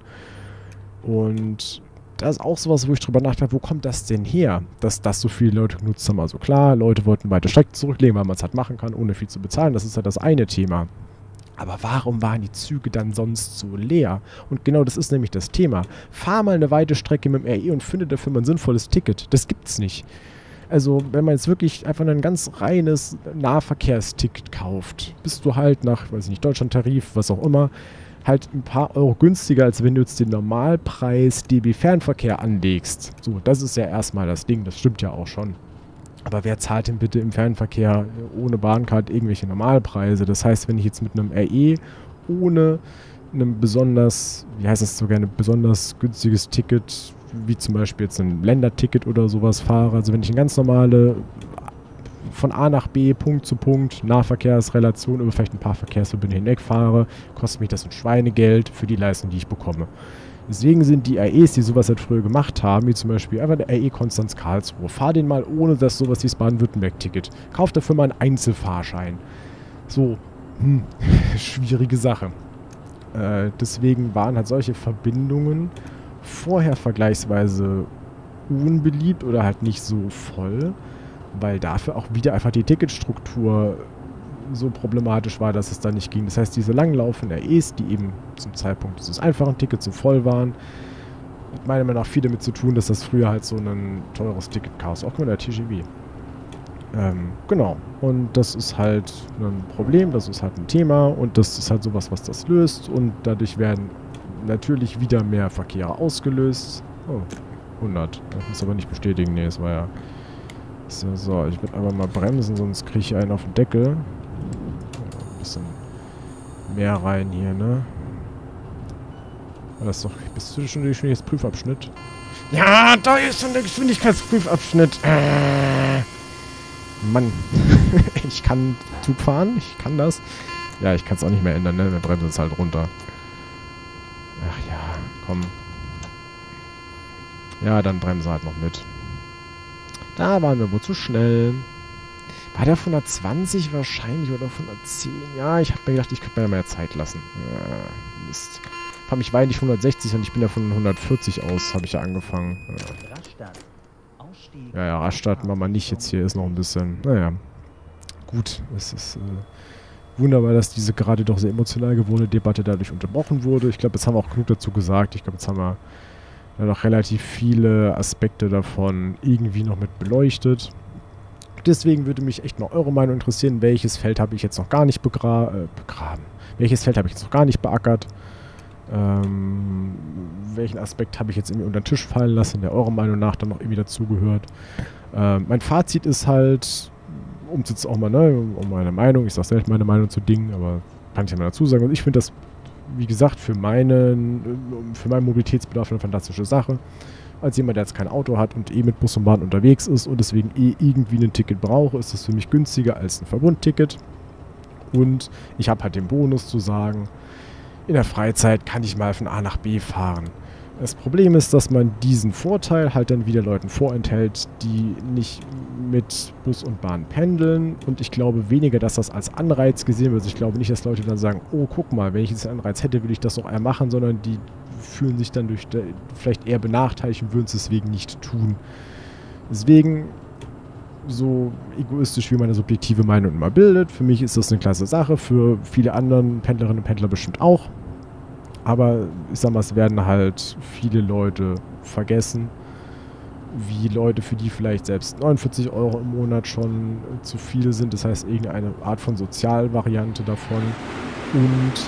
Und das ist auch sowas, wo ich drüber nachdenke, wo kommt das denn her, dass das so viele Leute genutzt haben? Also klar, Leute wollten weite Strecken zurücklegen, weil man es halt machen kann, ohne viel zu bezahlen. Das ist halt das eine Thema. Aber warum waren die Züge dann sonst so leer? Und genau das ist nämlich das Thema. Fahr mal eine weite Strecke mit dem RE und finde dafür mal ein sinnvolles Ticket. Das gibt's nicht. Also wenn man jetzt wirklich einfach ein ganz reines Nahverkehrsticket kauft, bist du halt nach, weiß ich nicht, Deutschlandtarif, was auch immer, halt ein paar Euro günstiger, als wenn du jetzt den Normalpreis DB Fernverkehr anlegst. So, das ist ja erstmal das Ding, das stimmt ja auch schon. Aber wer zahlt denn bitte im Fernverkehr ohne Bahncard irgendwelche Normalpreise? Das heißt, wenn ich jetzt mit einem RE ohne einem besonders, wie heißt das so gerne, besonders günstiges Ticket, wie zum Beispiel jetzt ein Länderticket oder sowas fahre, also wenn ich eine ganz normale von A nach B, Punkt zu Punkt, Nahverkehrsrelation über vielleicht ein paar Verkehrsverbünde hinweg fahre, kostet mich das ein Schweinegeld für die Leistung, die ich bekomme. Deswegen sind die REs, die sowas halt früher gemacht haben, wie zum Beispiel einfach der RE Konstanz Karlsruhe, fahr den mal ohne das sowas wie das Baden-Württemberg-Ticket. Kauf dafür mal einen Einzelfahrschein. So, schwierige Sache. Deswegen waren halt solche Verbindungen vorher vergleichsweise unbeliebt oder halt nicht so voll, weil dafür auch wieder einfach die Ticketstruktur so problematisch war, dass es da nicht ging. Das heißt, diese langlaufenden REs, die eben zum Zeitpunkt dieses einfachen Tickets so voll waren, hat meiner Meinung nach viel damit zu tun, dass das früher halt so ein teures Ticket chaos, auch mit der TGV. Genau. Und das ist halt ein Problem, das ist halt ein Thema und das ist halt sowas, was das löst, und dadurch werden natürlich wieder mehr Verkehre ausgelöst. Oh, 100. Das muss aber nicht bestätigen. Ne, es war ja... So, ich würde einfach mal bremsen, sonst kriege ich einen auf den Deckel. Ein bisschen mehr rein hier, ne? Das ist doch... Bist du schon der Geschwindigkeitsprüfabschnitt? Ja, da ist schon der Geschwindigkeitsprüfabschnitt. Mann. Ich kann Zug fahren, ich kann das. Ja, ich kann es auch nicht mehr ändern, ne? Wir bremsen es halt runter. Ach ja, komm. Ja, dann bremsen wir halt noch mit. Da waren wir wohl zu schnell. War der auf 120 wahrscheinlich oder auf 110? Ja, ich habe mir gedacht, ich könnte mir mehr Zeit lassen. Ja, Mist. Vor allem, ich war eigentlich 160 und ich bin ja von 140 aus, habe ich ja angefangen. Ja, Rastatt machen wir nicht. Jetzt hier ist noch ein bisschen... Naja. Gut, es ist wunderbar, dass diese gerade doch sehr emotional gewordene Debatte dadurch unterbrochen wurde. Ich glaube, jetzt haben wir auch genug dazu gesagt. Ich glaube, jetzt haben wir ja noch relativ viele Aspekte davon irgendwie noch mit beleuchtet. Deswegen würde mich echt mal eure Meinung interessieren, welches Feld habe ich jetzt noch gar nicht begraben? Welches Feld habe ich jetzt noch gar nicht beackert? Welchen Aspekt habe ich jetzt irgendwie unter den Tisch fallen lassen, der eurer Meinung nach dann noch irgendwie dazugehört? Mein Fazit ist halt, um jetzt auch mal, um meine Meinung, ich sage selbst meine Meinung zu Dingen, aber kann ich ja mal dazu sagen, und ich finde das, wie gesagt, für meinen Mobilitätsbedarf eine fantastische Sache. Als jemand, der jetzt kein Auto hat und mit Bus und Bahn unterwegs ist und deswegen irgendwie ein Ticket brauche, ist das für mich günstiger als ein Verbundticket. Und ich habe halt den Bonus zu sagen, in der Freizeit kann ich mal von A nach B fahren. Das Problem ist, dass man diesen Vorteil halt dann wieder Leuten vorenthält, die nicht mit Bus und Bahn pendeln. Und ich glaube weniger, dass das als Anreiz gesehen wird. Ich glaube nicht, dass Leute dann sagen, oh, guck mal, wenn ich jetzt einen Anreiz hätte, würde ich das doch eher machen, sondern die fühlen sich dann vielleicht eher benachteiligt und würden es deswegen nicht tun. Deswegen so egoistisch, wie meine subjektive Meinung immer bildet. Für mich ist das eine klasse Sache, für viele anderen Pendlerinnen und Pendler bestimmt auch. Aber ich sag mal, es werden halt viele Leute vergessen, wie Leute, für die vielleicht selbst 49 € im Monat schon zu viel sind. Das heißt, irgendeine Art von Sozialvariante davon. Und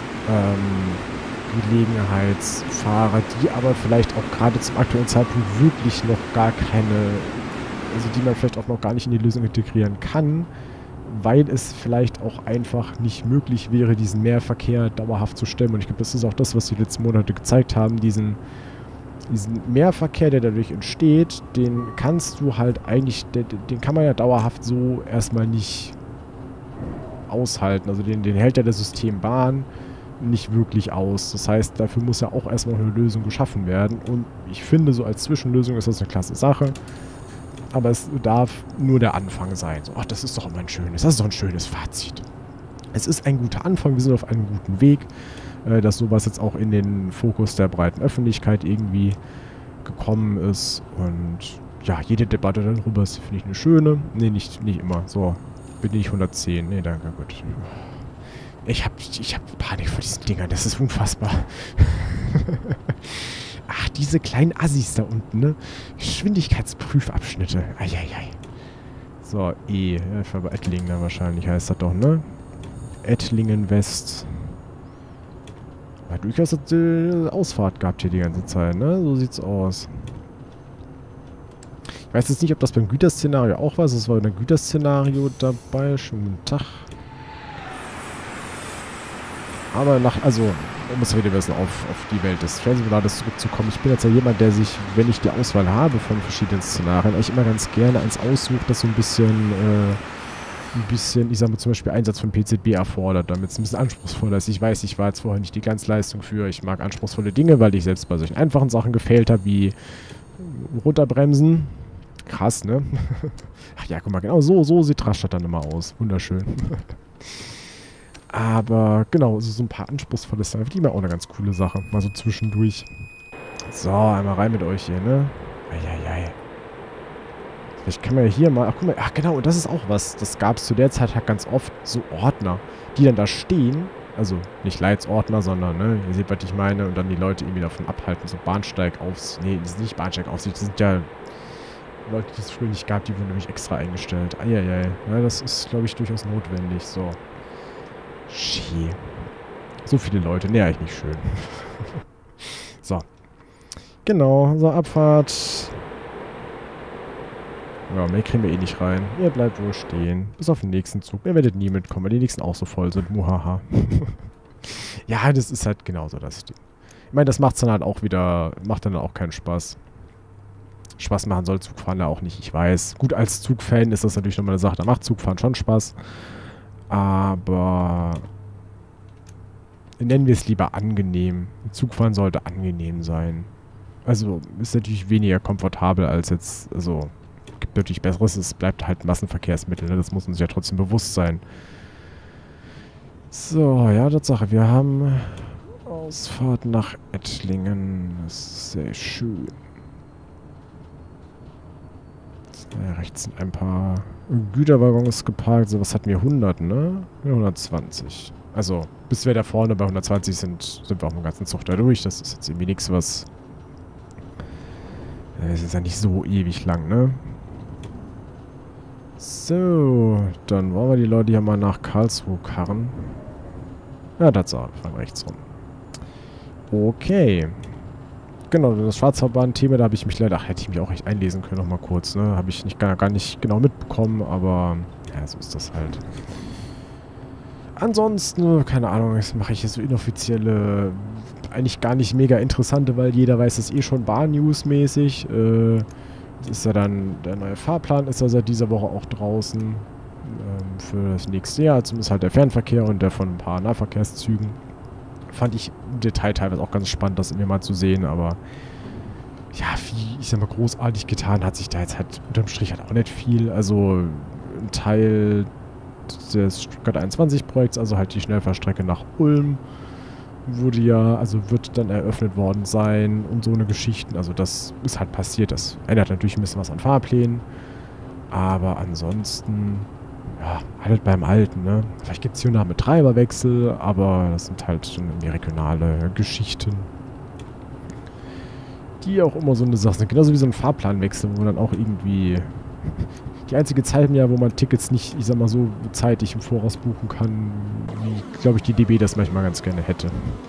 Gelegenheitsfahrer, die aber vielleicht auch gerade zum aktuellen Zeitpunkt wirklich noch gar keine, also die man vielleicht auch noch gar nicht in die Lösung integrieren kann, weil es vielleicht auch einfach nicht möglich wäre, diesen Mehrverkehr dauerhaft zu stemmen. Und ich glaube, das ist auch das, was die letzten Monate gezeigt haben, diesen Mehrverkehr, der dadurch entsteht, den kannst du halt eigentlich, den kann man ja dauerhaft so erstmal nicht aushalten. Also den hält ja das System Bahn nicht wirklich aus. Das heißt, dafür muss ja auch erstmal eine Lösung geschaffen werden. Und ich finde, so als Zwischenlösung ist das eine klasse Sache. Aber es darf nur der Anfang sein. So, ach, das ist doch immer das ist doch ein schönes Fazit. Es ist ein guter Anfang, wir sind auf einem guten Weg, dass sowas jetzt auch in den Fokus der breiten Öffentlichkeit irgendwie gekommen ist. Und ja, jede Debatte darüber ist, finde ich, eine schöne. Nee, nicht immer. So, bin ich 110. Nee, danke, gut. Ich hab Panik vor diesen Dingern, das ist unfassbar. Ach, diese kleinen Assis da unten, ne? Geschwindigkeitsprüfabschnitte. Eieiei. So, für Ettlingen dann wahrscheinlich heißt das doch, ne? Ettlingen West. Hat durchaus eine Ausfahrt gehabt hier die ganze Zeit, ne? So sieht's aus. Ich weiß jetzt nicht, ob das beim Güterszenario auch war. Es war ein Güterszenario dabei. Schönen guten Tag. Aber also, um es wieder ein bisschen auf die Welt des Train-Simulators zurückzukommen, ich bin jetzt ja jemand, der sich, wenn ich die Auswahl habe von verschiedenen Szenarien, eigentlich immer ganz gerne eins aussucht, das so ein bisschen, ich sag mal zum Beispiel Einsatz von PZB erfordert, damit es ein bisschen anspruchsvoller ist. Ich weiß, ich war jetzt vorher nicht die Glanzleistung für, ich mag anspruchsvolle Dinge, weil ich selbst bei solchen einfachen Sachen gefailt habe, wie runterbremsen. Krass, ne? Ach ja, guck mal, genau so sieht Rastatt dann immer aus. Wunderschön. Aber genau, so ein paar anspruchsvolle Sachen, die mir auch eine ganz coole Sache. Mal so zwischendurch. So, einmal rein mit euch hier, ne? Eieiei. Vielleicht kann man ja hier mal... Ach, guck mal, ach genau, und das ist auch was. Das gab es zu der Zeit halt ganz oft, so Ordner, die dann da stehen. Also nicht Leitsordner, sondern, ne, ihr seht, was ich meine. Und dann die Leute irgendwie davon abhalten, so Bahnsteigaufsicht. Nee, das ist nicht Bahnsteigaufsicht, das sind ja Leute, die es früher nicht gab, die wurden nämlich extra eingestellt. Eieiei. Ja, das ist, glaube ich, durchaus notwendig. So. Schee. So viele Leute. Nee, eigentlich nicht schön. So. Genau. So, Abfahrt. Ja, mehr kriegen wir eh nicht rein. Ihr bleibt wohl stehen. Bis auf den nächsten Zug. Ihr werdet nie mitkommen, weil die nächsten auch so voll sind. Muhaha. Ja, das ist halt genauso das Ding. Ich meine, das macht's dann halt auch wieder... Macht dann auch keinen Spaß. Spaß machen soll Zugfahren ja auch nicht, ich weiß. Gut, als Zugfan ist das natürlich nochmal eine Sache. Da macht Zugfahren schon Spaß. Aber nennen wir es lieber angenehm. Zugfahren sollte angenehm sein. Also ist natürlich weniger komfortabel als jetzt, also gibt natürlich Besseres, es bleibt halt ein Massenverkehrsmittel, ne? Das muss uns ja trotzdem bewusst sein. So, ja, Tatsache, wir haben Ausfahrt nach Ettlingen. Das ist sehr schön. Ja, rechts sind ein paar Güterwaggons geparkt. So, was hatten wir? 100, ne? 120. Also, bis wir da vorne bei 120 sind wir auch im ganzen Zug da durch. Das ist jetzt irgendwie nichts, was... Es ist ja nicht so ewig lang, ne? So, dann wollen wir die Leute hier mal nach Karlsruhe karren. Ja, Tatsache, wir fahren rechts rum. Okay. Genau, das Schwarzfahrtbahn-Thema, da habe ich mich leider... Ach, hätte ich mich auch echt einlesen können, nochmal kurz, ne? Habe ich gar nicht genau mitbekommen, aber... Ja, so ist das halt. Ansonsten, keine Ahnung, jetzt mache ich jetzt so inoffizielle... Eigentlich gar nicht mega interessante, weil jeder weiß es eh schon Bahn-News-mäßig. Das ist ja dann... Der neue Fahrplan ist ja seit dieser Woche auch draußen. Für das nächste Jahr. Zumindest halt der Fernverkehr und der von ein paar Nahverkehrszügen. Fand ich im Detail teilweise auch ganz spannend, das irgendwie mal zu sehen, aber ja, wie, ich sag mal, großartig getan hat sich da jetzt halt unterm Strich halt auch nicht viel. Also ein Teil des Stuttgart 21 Projekts, also halt die Schnellfahrstrecke nach Ulm, wird dann eröffnet worden sein und so eine Geschichten. Also das ist halt passiert. Das ändert natürlich ein bisschen was an Fahrplänen. Aber ansonsten, ja, halt beim Alten, ne? Vielleicht gibt es hier und da mit Betreiberwechsel, aber das sind halt schon irgendwie regionale Geschichten, die auch immer so eine Sache sind. Genauso wie so ein Fahrplanwechsel, wo man dann auch irgendwie die einzige Zeit im Jahr, wo man Tickets nicht, ich sag mal so, zeitig im Voraus buchen kann, wie, glaube ich, die DB das manchmal ganz gerne hätte.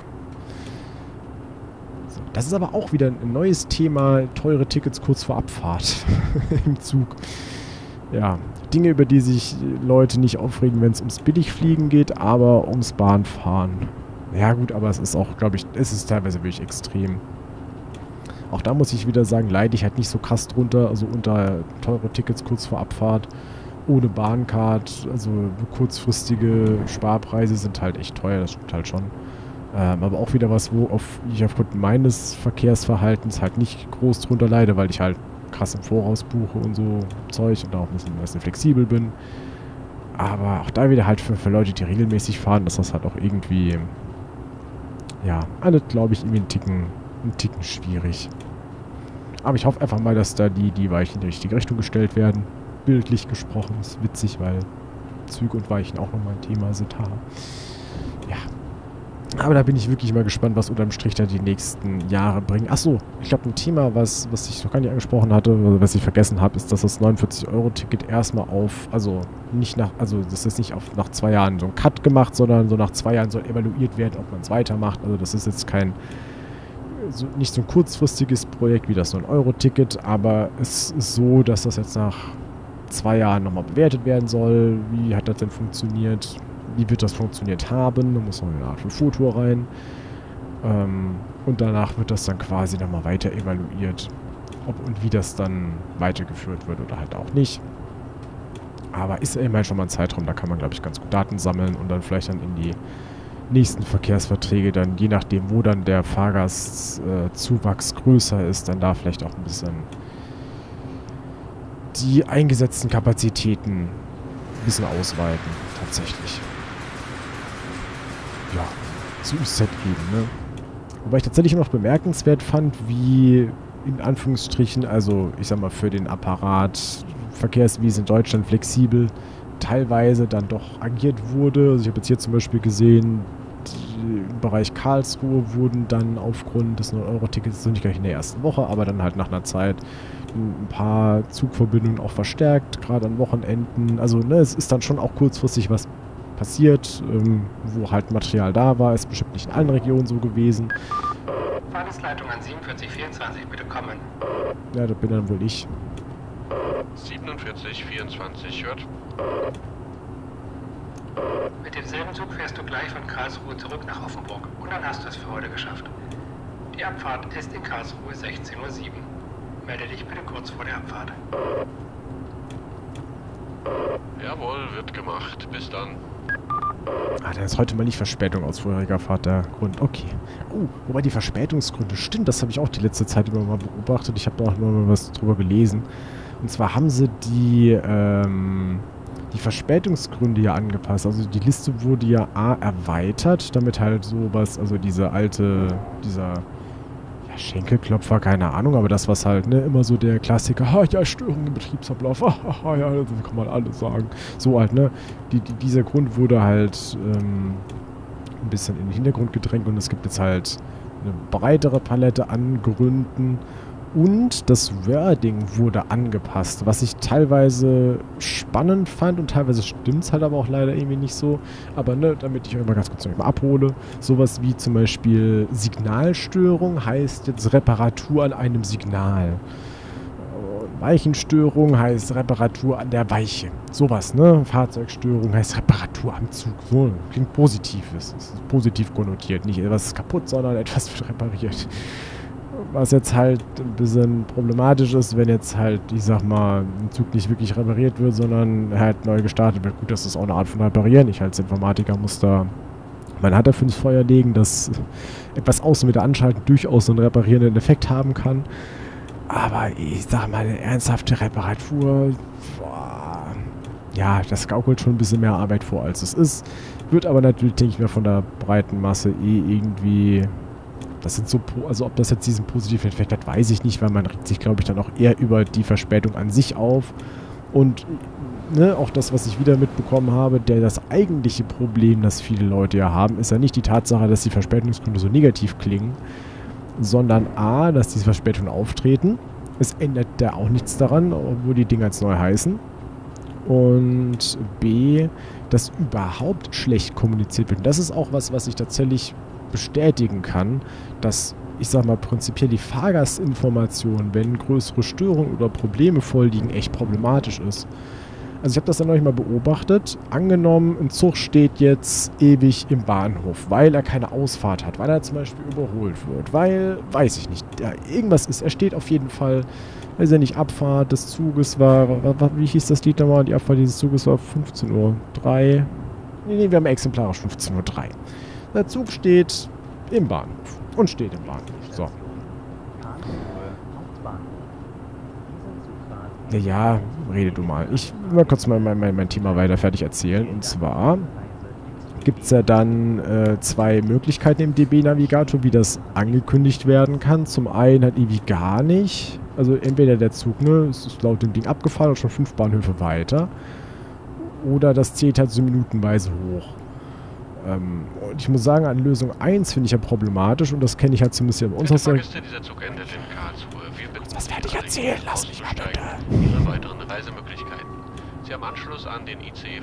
So, das ist aber auch wieder ein neues Thema, teure Tickets kurz vor Abfahrt im Zug. Ja, Dinge, über die sich Leute nicht aufregen, wenn es ums Billigfliegen geht, aber ums Bahnfahren. Ja gut, aber es ist auch, glaube ich, es ist teilweise wirklich extrem. Auch da muss ich wieder sagen, leide ich halt nicht so krass drunter, also unter teure Tickets kurz vor Abfahrt, ohne Bahncard, also kurzfristige Sparpreise sind halt echt teuer, das stimmt halt schon. Aber auch wieder was, wo ich aufgrund meines Verkehrsverhaltens halt nicht groß drunter leide, weil ich halt krass im Voraus buche und so Zeug und da auch ein bisschen flexibel bin. Aber auch da wieder halt für Leute, die regelmäßig fahren, ist das halt auch irgendwie, ja, alles, glaube ich, irgendwie ein Ticken schwierig. Aber ich hoffe einfach mal, dass da die Weichen in die richtige Richtung gestellt werden. Bildlich gesprochen, ist witzig, weil Züge und Weichen auch nochmal ein Thema sind. Ja. Aber da bin ich wirklich mal gespannt, was unterm Strich dann die nächsten Jahre bringen. Achso, ich glaube, ein Thema, was ich noch gar nicht angesprochen hatte, oder was ich vergessen habe, ist, dass das 49-Euro-Ticket erstmal das ist nicht nach 2 Jahren so ein Cut gemacht, sondern so nach 2 Jahren soll evaluiert werden, ob man es weitermacht. Also das ist jetzt nicht so ein kurzfristiges Projekt wie das 9-Euro-Ticket, aber es ist so, dass das jetzt nach 2 Jahren nochmal bewertet werden soll. Wie hat das denn funktioniert? Wie wird das funktioniert haben? Da muss noch eine Art von Foto rein. Und danach wird das dann quasi nochmal weiter evaluiert, ob und wie das dann weitergeführt wird oder halt auch nicht. Aber ist immerhin schon mal ein Zeitraum, da kann man, glaube ich, ganz gut Daten sammeln und dann vielleicht dann in die nächsten Verkehrsverträge dann, je nachdem, wo dann der Fahrgastzuwachs größer ist, dann da vielleicht auch ein bisschen die eingesetzten Kapazitäten ein bisschen ausweiten, tatsächlich. Ja, so ist es halt eben, ne? Wobei ich tatsächlich immer noch bemerkenswert fand, wie in Anführungsstrichen, also ich sag mal für den Apparat Verkehrswesen in Deutschland flexibel teilweise dann doch agiert wurde. Also ich habe jetzt hier zum Beispiel gesehen, im Bereich Karlsruhe wurden dann aufgrund des 9-Euro-Tickets, nicht gleich in der ersten Woche, aber dann halt nach einer Zeit ein paar Zugverbindungen auch verstärkt, gerade an Wochenenden. Also ne, es ist dann schon auch kurzfristig was passiert, wo halt Material da war. Ist bestimmt nicht in allen Regionen so gewesen. Fahrdienstleitung an 4724 bitte kommen. Ja, das bin dann wohl ich. 4724 hört. Mit demselben Zug fährst du gleich von Karlsruhe zurück nach Offenburg und dann hast du es für heute geschafft. Die Abfahrt ist in Karlsruhe 16:07 Uhr. Melde dich bitte kurz vor der Abfahrt. Jawohl, wird gemacht. Bis dann. Dann ist heute mal nicht Verspätung aus vorheriger Fahrt der Grund. Okay. Oh, wobei die Verspätungsgründe, stimmt, das habe ich auch die letzte Zeit immer mal beobachtet. Ich habe da auch mal was drüber gelesen. Und zwar haben sie die Verspätungsgründe ja angepasst. Also die Liste wurde ja erweitert, damit halt sowas, also dieser Schenkelklopfer, keine Ahnung, aber das, was halt, ne, immer so der Klassiker, ja, Störung im Betriebsablauf, ja, das kann man alles sagen. So halt, ne, dieser Grund wurde halt ein bisschen in den Hintergrund gedrängt und es gibt jetzt halt eine breitere Palette an Gründen und das Wording wurde angepasst, was ich teilweise spannend fand und teilweise stimmt es halt aber auch leider irgendwie nicht so. Aber ne, damit ich euch mal ganz kurz noch mal abhole, sowas wie zum Beispiel Signalstörung heißt jetzt Reparatur an einem Signal. Weichenstörung heißt Reparatur an der Weiche. Sowas, ne? Fahrzeugstörung heißt Reparatur am Zug. So, klingt positiv. Es ist positiv konnotiert. Nicht etwas ist kaputt, sondern etwas wird repariert. Was jetzt halt ein bisschen problematisch ist, wenn jetzt halt, ich sag mal, ein Zug nicht wirklich repariert wird, sondern halt neu gestartet wird. Gut, das ist auch eine Art von Reparieren. Ich als Informatiker muss da meine Hand dafür ins Feuer legen, dass etwas außen mit der Anschalten durchaus einen reparierenden Effekt haben kann. Aber ich sag mal, eine ernsthafte Reparatur, boah, ja, das gaukelt schon ein bisschen mehr Arbeit vor, als es ist. Wird aber natürlich, denke ich mir, von der breiten Masse irgendwie... Das sind so, also ob das jetzt diesen positiven Effekt hat, weiß ich nicht, weil man regt sich, glaube ich, dann auch eher über die Verspätung an sich auf, Und ne, auch das, was ich wieder mitbekommen habe, das eigentliche Problem, das viele Leute ja haben, ist ja nicht die Tatsache, dass die Verspätungsgründe so negativ klingen, sondern A, dass diese Verspätungen auftreten. Es ändert da auch nichts daran, obwohl die Dinger jetzt neu heißen. Und B, dass überhaupt schlecht kommuniziert wird. Und das ist auch was ich tatsächlich bestätigen kann, dass, ich sag mal, prinzipiell die Fahrgastinformation, wenn größere Störungen oder Probleme vorliegen, echt problematisch ist. Also ich habe das dann neulich mal beobachtet. Angenommen, ein Zug steht jetzt ewig im Bahnhof, weil er keine Ausfahrt hat, weil er zum Beispiel überholt wird, weil, weiß ich nicht, ja, irgendwas ist. Er steht auf jeden Fall, weiß ja nicht, Abfahrt des Zuges war, wie hieß das Lied nochmal? Die Abfahrt dieses Zuges war 15:03 Uhr. Nee, wir haben exemplarisch 15:03 Uhr. Der Zug steht im Bahnhof und steht im Bahnhof. So. Ja, rede du mal. Ich will mal kurz mein Thema weiter fertig erzählen. Und zwar gibt es ja dann zwei Möglichkeiten im DB-Navigator, wie das angekündigt werden kann. Zum einen halt irgendwie gar nicht. Also entweder der Zug, ne, ist laut dem Ding abgefahren und schon 5 Bahnhöfe weiter. Oder das zählt halt so minutenweise hoch. Und ich muss sagen, an Lösung 1 finde ich ja problematisch und das kenne ich halt zumindest bei uns aus der... Dieser Zug endet in Karlsruhe. Wir bitten Das werde ich erzählen, lass mich mal bitte. Ihre weiteren Reisemöglichkeiten. Sie haben Anschluss an den ICE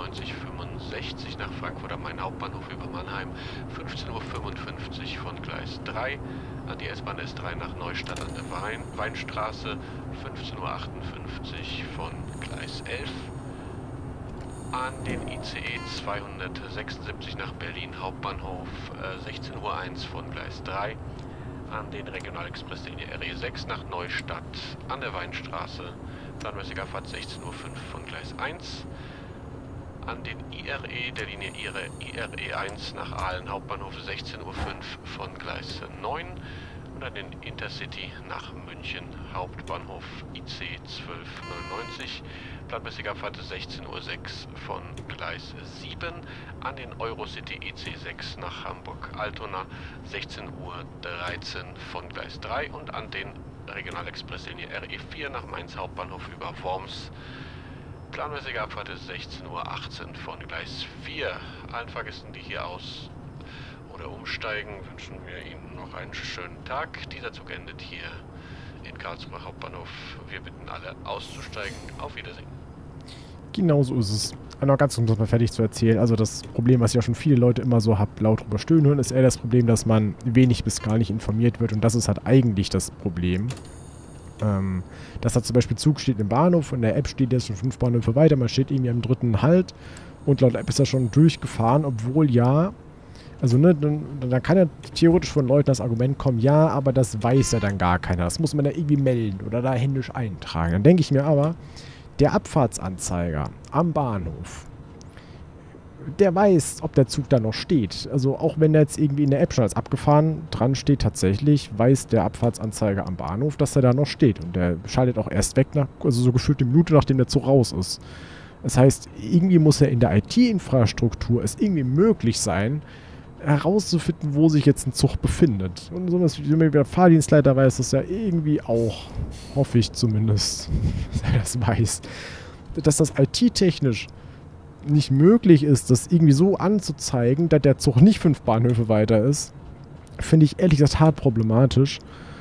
9565 nach Frankfurt am Main Hauptbahnhof über Mannheim, 15:55 Uhr von Gleis 3, an die S-Bahn S3 nach Neustadt an der Weinstraße, 15:58 Uhr von Gleis 11, an den ICE 276 nach Berlin Hauptbahnhof, 16:01 Uhr von Gleis 3, an den Regionalexpresslinie RE6 nach Neustadt an der Weinstraße, planmäßiger Fahrt 16:05 Uhr von Gleis 1, an den IRE der Linie IRE1 nach Aalen Hauptbahnhof 16:05 Uhr von Gleis 9 und an den Intercity nach München Hauptbahnhof IC 1299, planmäßiger Fahrt 16:06 Uhr von Gleis 7, an den Eurocity EC6 nach Hamburg-Altona 16:13 Uhr von Gleis 3 und an den Regionalexpresslinie RE4 nach Mainz Hauptbahnhof über Worms. Planmäßige Abfahrt ist 16:18 Uhr von Gleis 4. Allen Fahrgästen, die hier aus- oder umsteigen, wünschen wir Ihnen noch einen schönen Tag. Dieser Zug endet hier in Karlsruhe Hauptbahnhof. Wir bitten alle auszusteigen. Auf Wiedersehen. Genau so ist es. Noch ganz kurz, um das mal fertig zu erzählen. Also das Problem, was ja schon viele Leute immer so laut drüber stöhnen hören, ist eher das Problem, dass man wenig bis gar nicht informiert wird. Und das ist halt eigentlich das Problem. Dass da zum Beispiel Zug steht im Bahnhof, in der App steht jetzt schon 5 Bahnhöfe weiter, man steht irgendwie am 3. Halt und laut App ist er schon durchgefahren, obwohl ja, also ne, dann kann ja theoretisch von Leuten das Argument kommen, ja, aber das weiß ja dann gar keiner, das muss man ja irgendwie melden oder da händisch eintragen. Dann denke ich mir aber, der Abfahrtsanzeiger am Bahnhof, der weiß, ob der Zug da noch steht. Also auch wenn der jetzt irgendwie in der App schon als abgefahren dran steht, tatsächlich weiß der Abfahrtsanzeiger am Bahnhof, dass er da noch steht. Und der schaltet auch erst weg, also so gefühlt eine Minute, nachdem der Zug raus ist. Das heißt, irgendwie muss ja in der IT-Infrastruktur es irgendwie möglich sein, herauszufinden, wo sich jetzt ein Zug befindet. Und so was wie der Fahrdienstleiter weiß das ja irgendwie auch, hoffe ich zumindest, dass er das weiß, dass das IT-technisch nicht möglich ist, das irgendwie so anzuzeigen, dass der Zug nicht 5 Bahnhöfe weiter ist, finde ich ehrlich gesagt hart problematisch.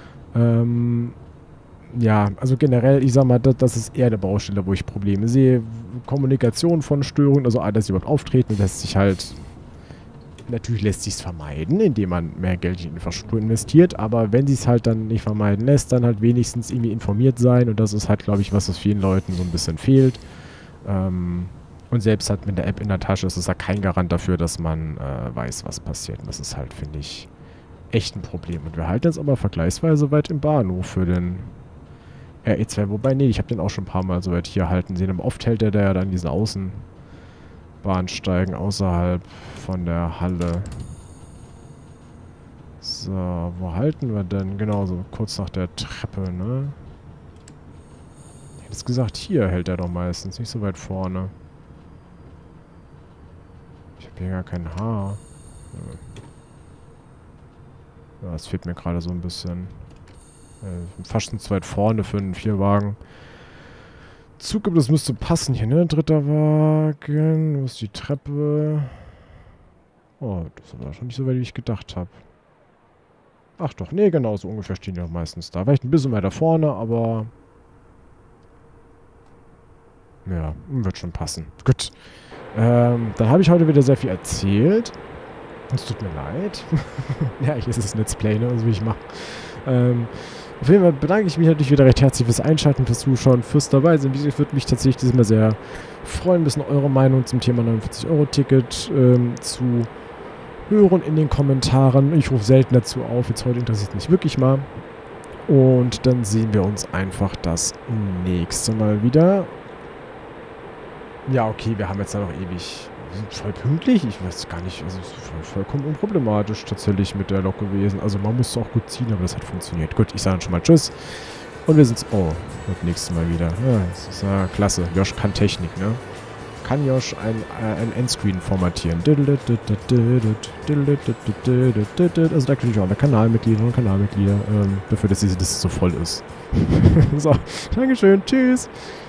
Ja, also generell, ich sag mal, das ist eher eine Baustelle, wo ich Probleme sehe. Kommunikation von Störungen, also dass sie überhaupt auftreten, lässt sich halt, natürlich lässt sich es vermeiden, indem man mehr Geld in Infrastruktur investiert, aber wenn sie es halt dann nicht vermeiden lässt, dann halt wenigstens irgendwie informiert sein und das ist halt, glaube ich, was vielen Leuten so ein bisschen fehlt. Und selbst halt mit der App in der Tasche ist es ja kein Garant dafür, dass man weiß, was passiert. Und das ist halt, finde ich, echt ein Problem. Und wir halten jetzt aber vergleichsweise weit im Bahnhof für den RE2. Wobei, nee, ich habe den auch schon ein paar Mal so weit hier halten sehen. Aber oft hält der ja dann diesen Außenbahnsteigen außerhalb von der Halle. So, wo halten wir denn? Genau, so kurz nach der Treppe, ne? Ich hätte jetzt gesagt, hier hält er doch meistens, nicht so weit vorne. Ich habe hier gar kein Haar. Ja, es fehlt mir gerade so ein bisschen. Fast zu weit vorne für einen Vierwagen. Zug, aber das müsste passen hier, ne? 3. Wagen. Wo ist die Treppe? Oh, das war schon nicht so weit, wie ich gedacht habe. Ach doch, nee, genau, so ungefähr stehen die auch meistens da. Vielleicht ein bisschen mehr da vorne, aber... Ja, wird schon passen. Gut. Dann habe ich heute wieder sehr viel erzählt. Es tut mir leid. Ja, ich ist es ein Let's Play, ne? Also wie ich mache. Auf jeden Fall bedanke ich mich natürlich wieder recht herzlich fürs Einschalten, fürs Zuschauen, fürs Dabeisein. Ich würde mich tatsächlich diesmal sehr freuen, ein bisschen eure Meinung zum Thema 49-Euro-Ticket zu hören in den Kommentaren. Ich rufe selten dazu auf. Jetzt heute interessiert mich wirklich mal. Und dann sehen wir uns einfach das nächste Mal wieder. Ja, okay, wir haben jetzt da noch ewig... Wir sind voll pünktlich. Ich weiß gar nicht, also es ist vollkommen unproblematisch tatsächlich mit der Lok gewesen. Also man musste auch gut ziehen, aber das hat funktioniert. Gut, ich sage dann schon mal Tschüss. Und wir sind's... Oh, das nächste Mal wieder. Ja, das ist ja klasse. Josh kann Technik, ne? Kann Josh ein Endscreen formatieren. Also da kriege ich auch eine Kanalmitglieder und Kanalmitglieder dafür, dass diese Liste so voll ist. So, Dankeschön. Tschüss.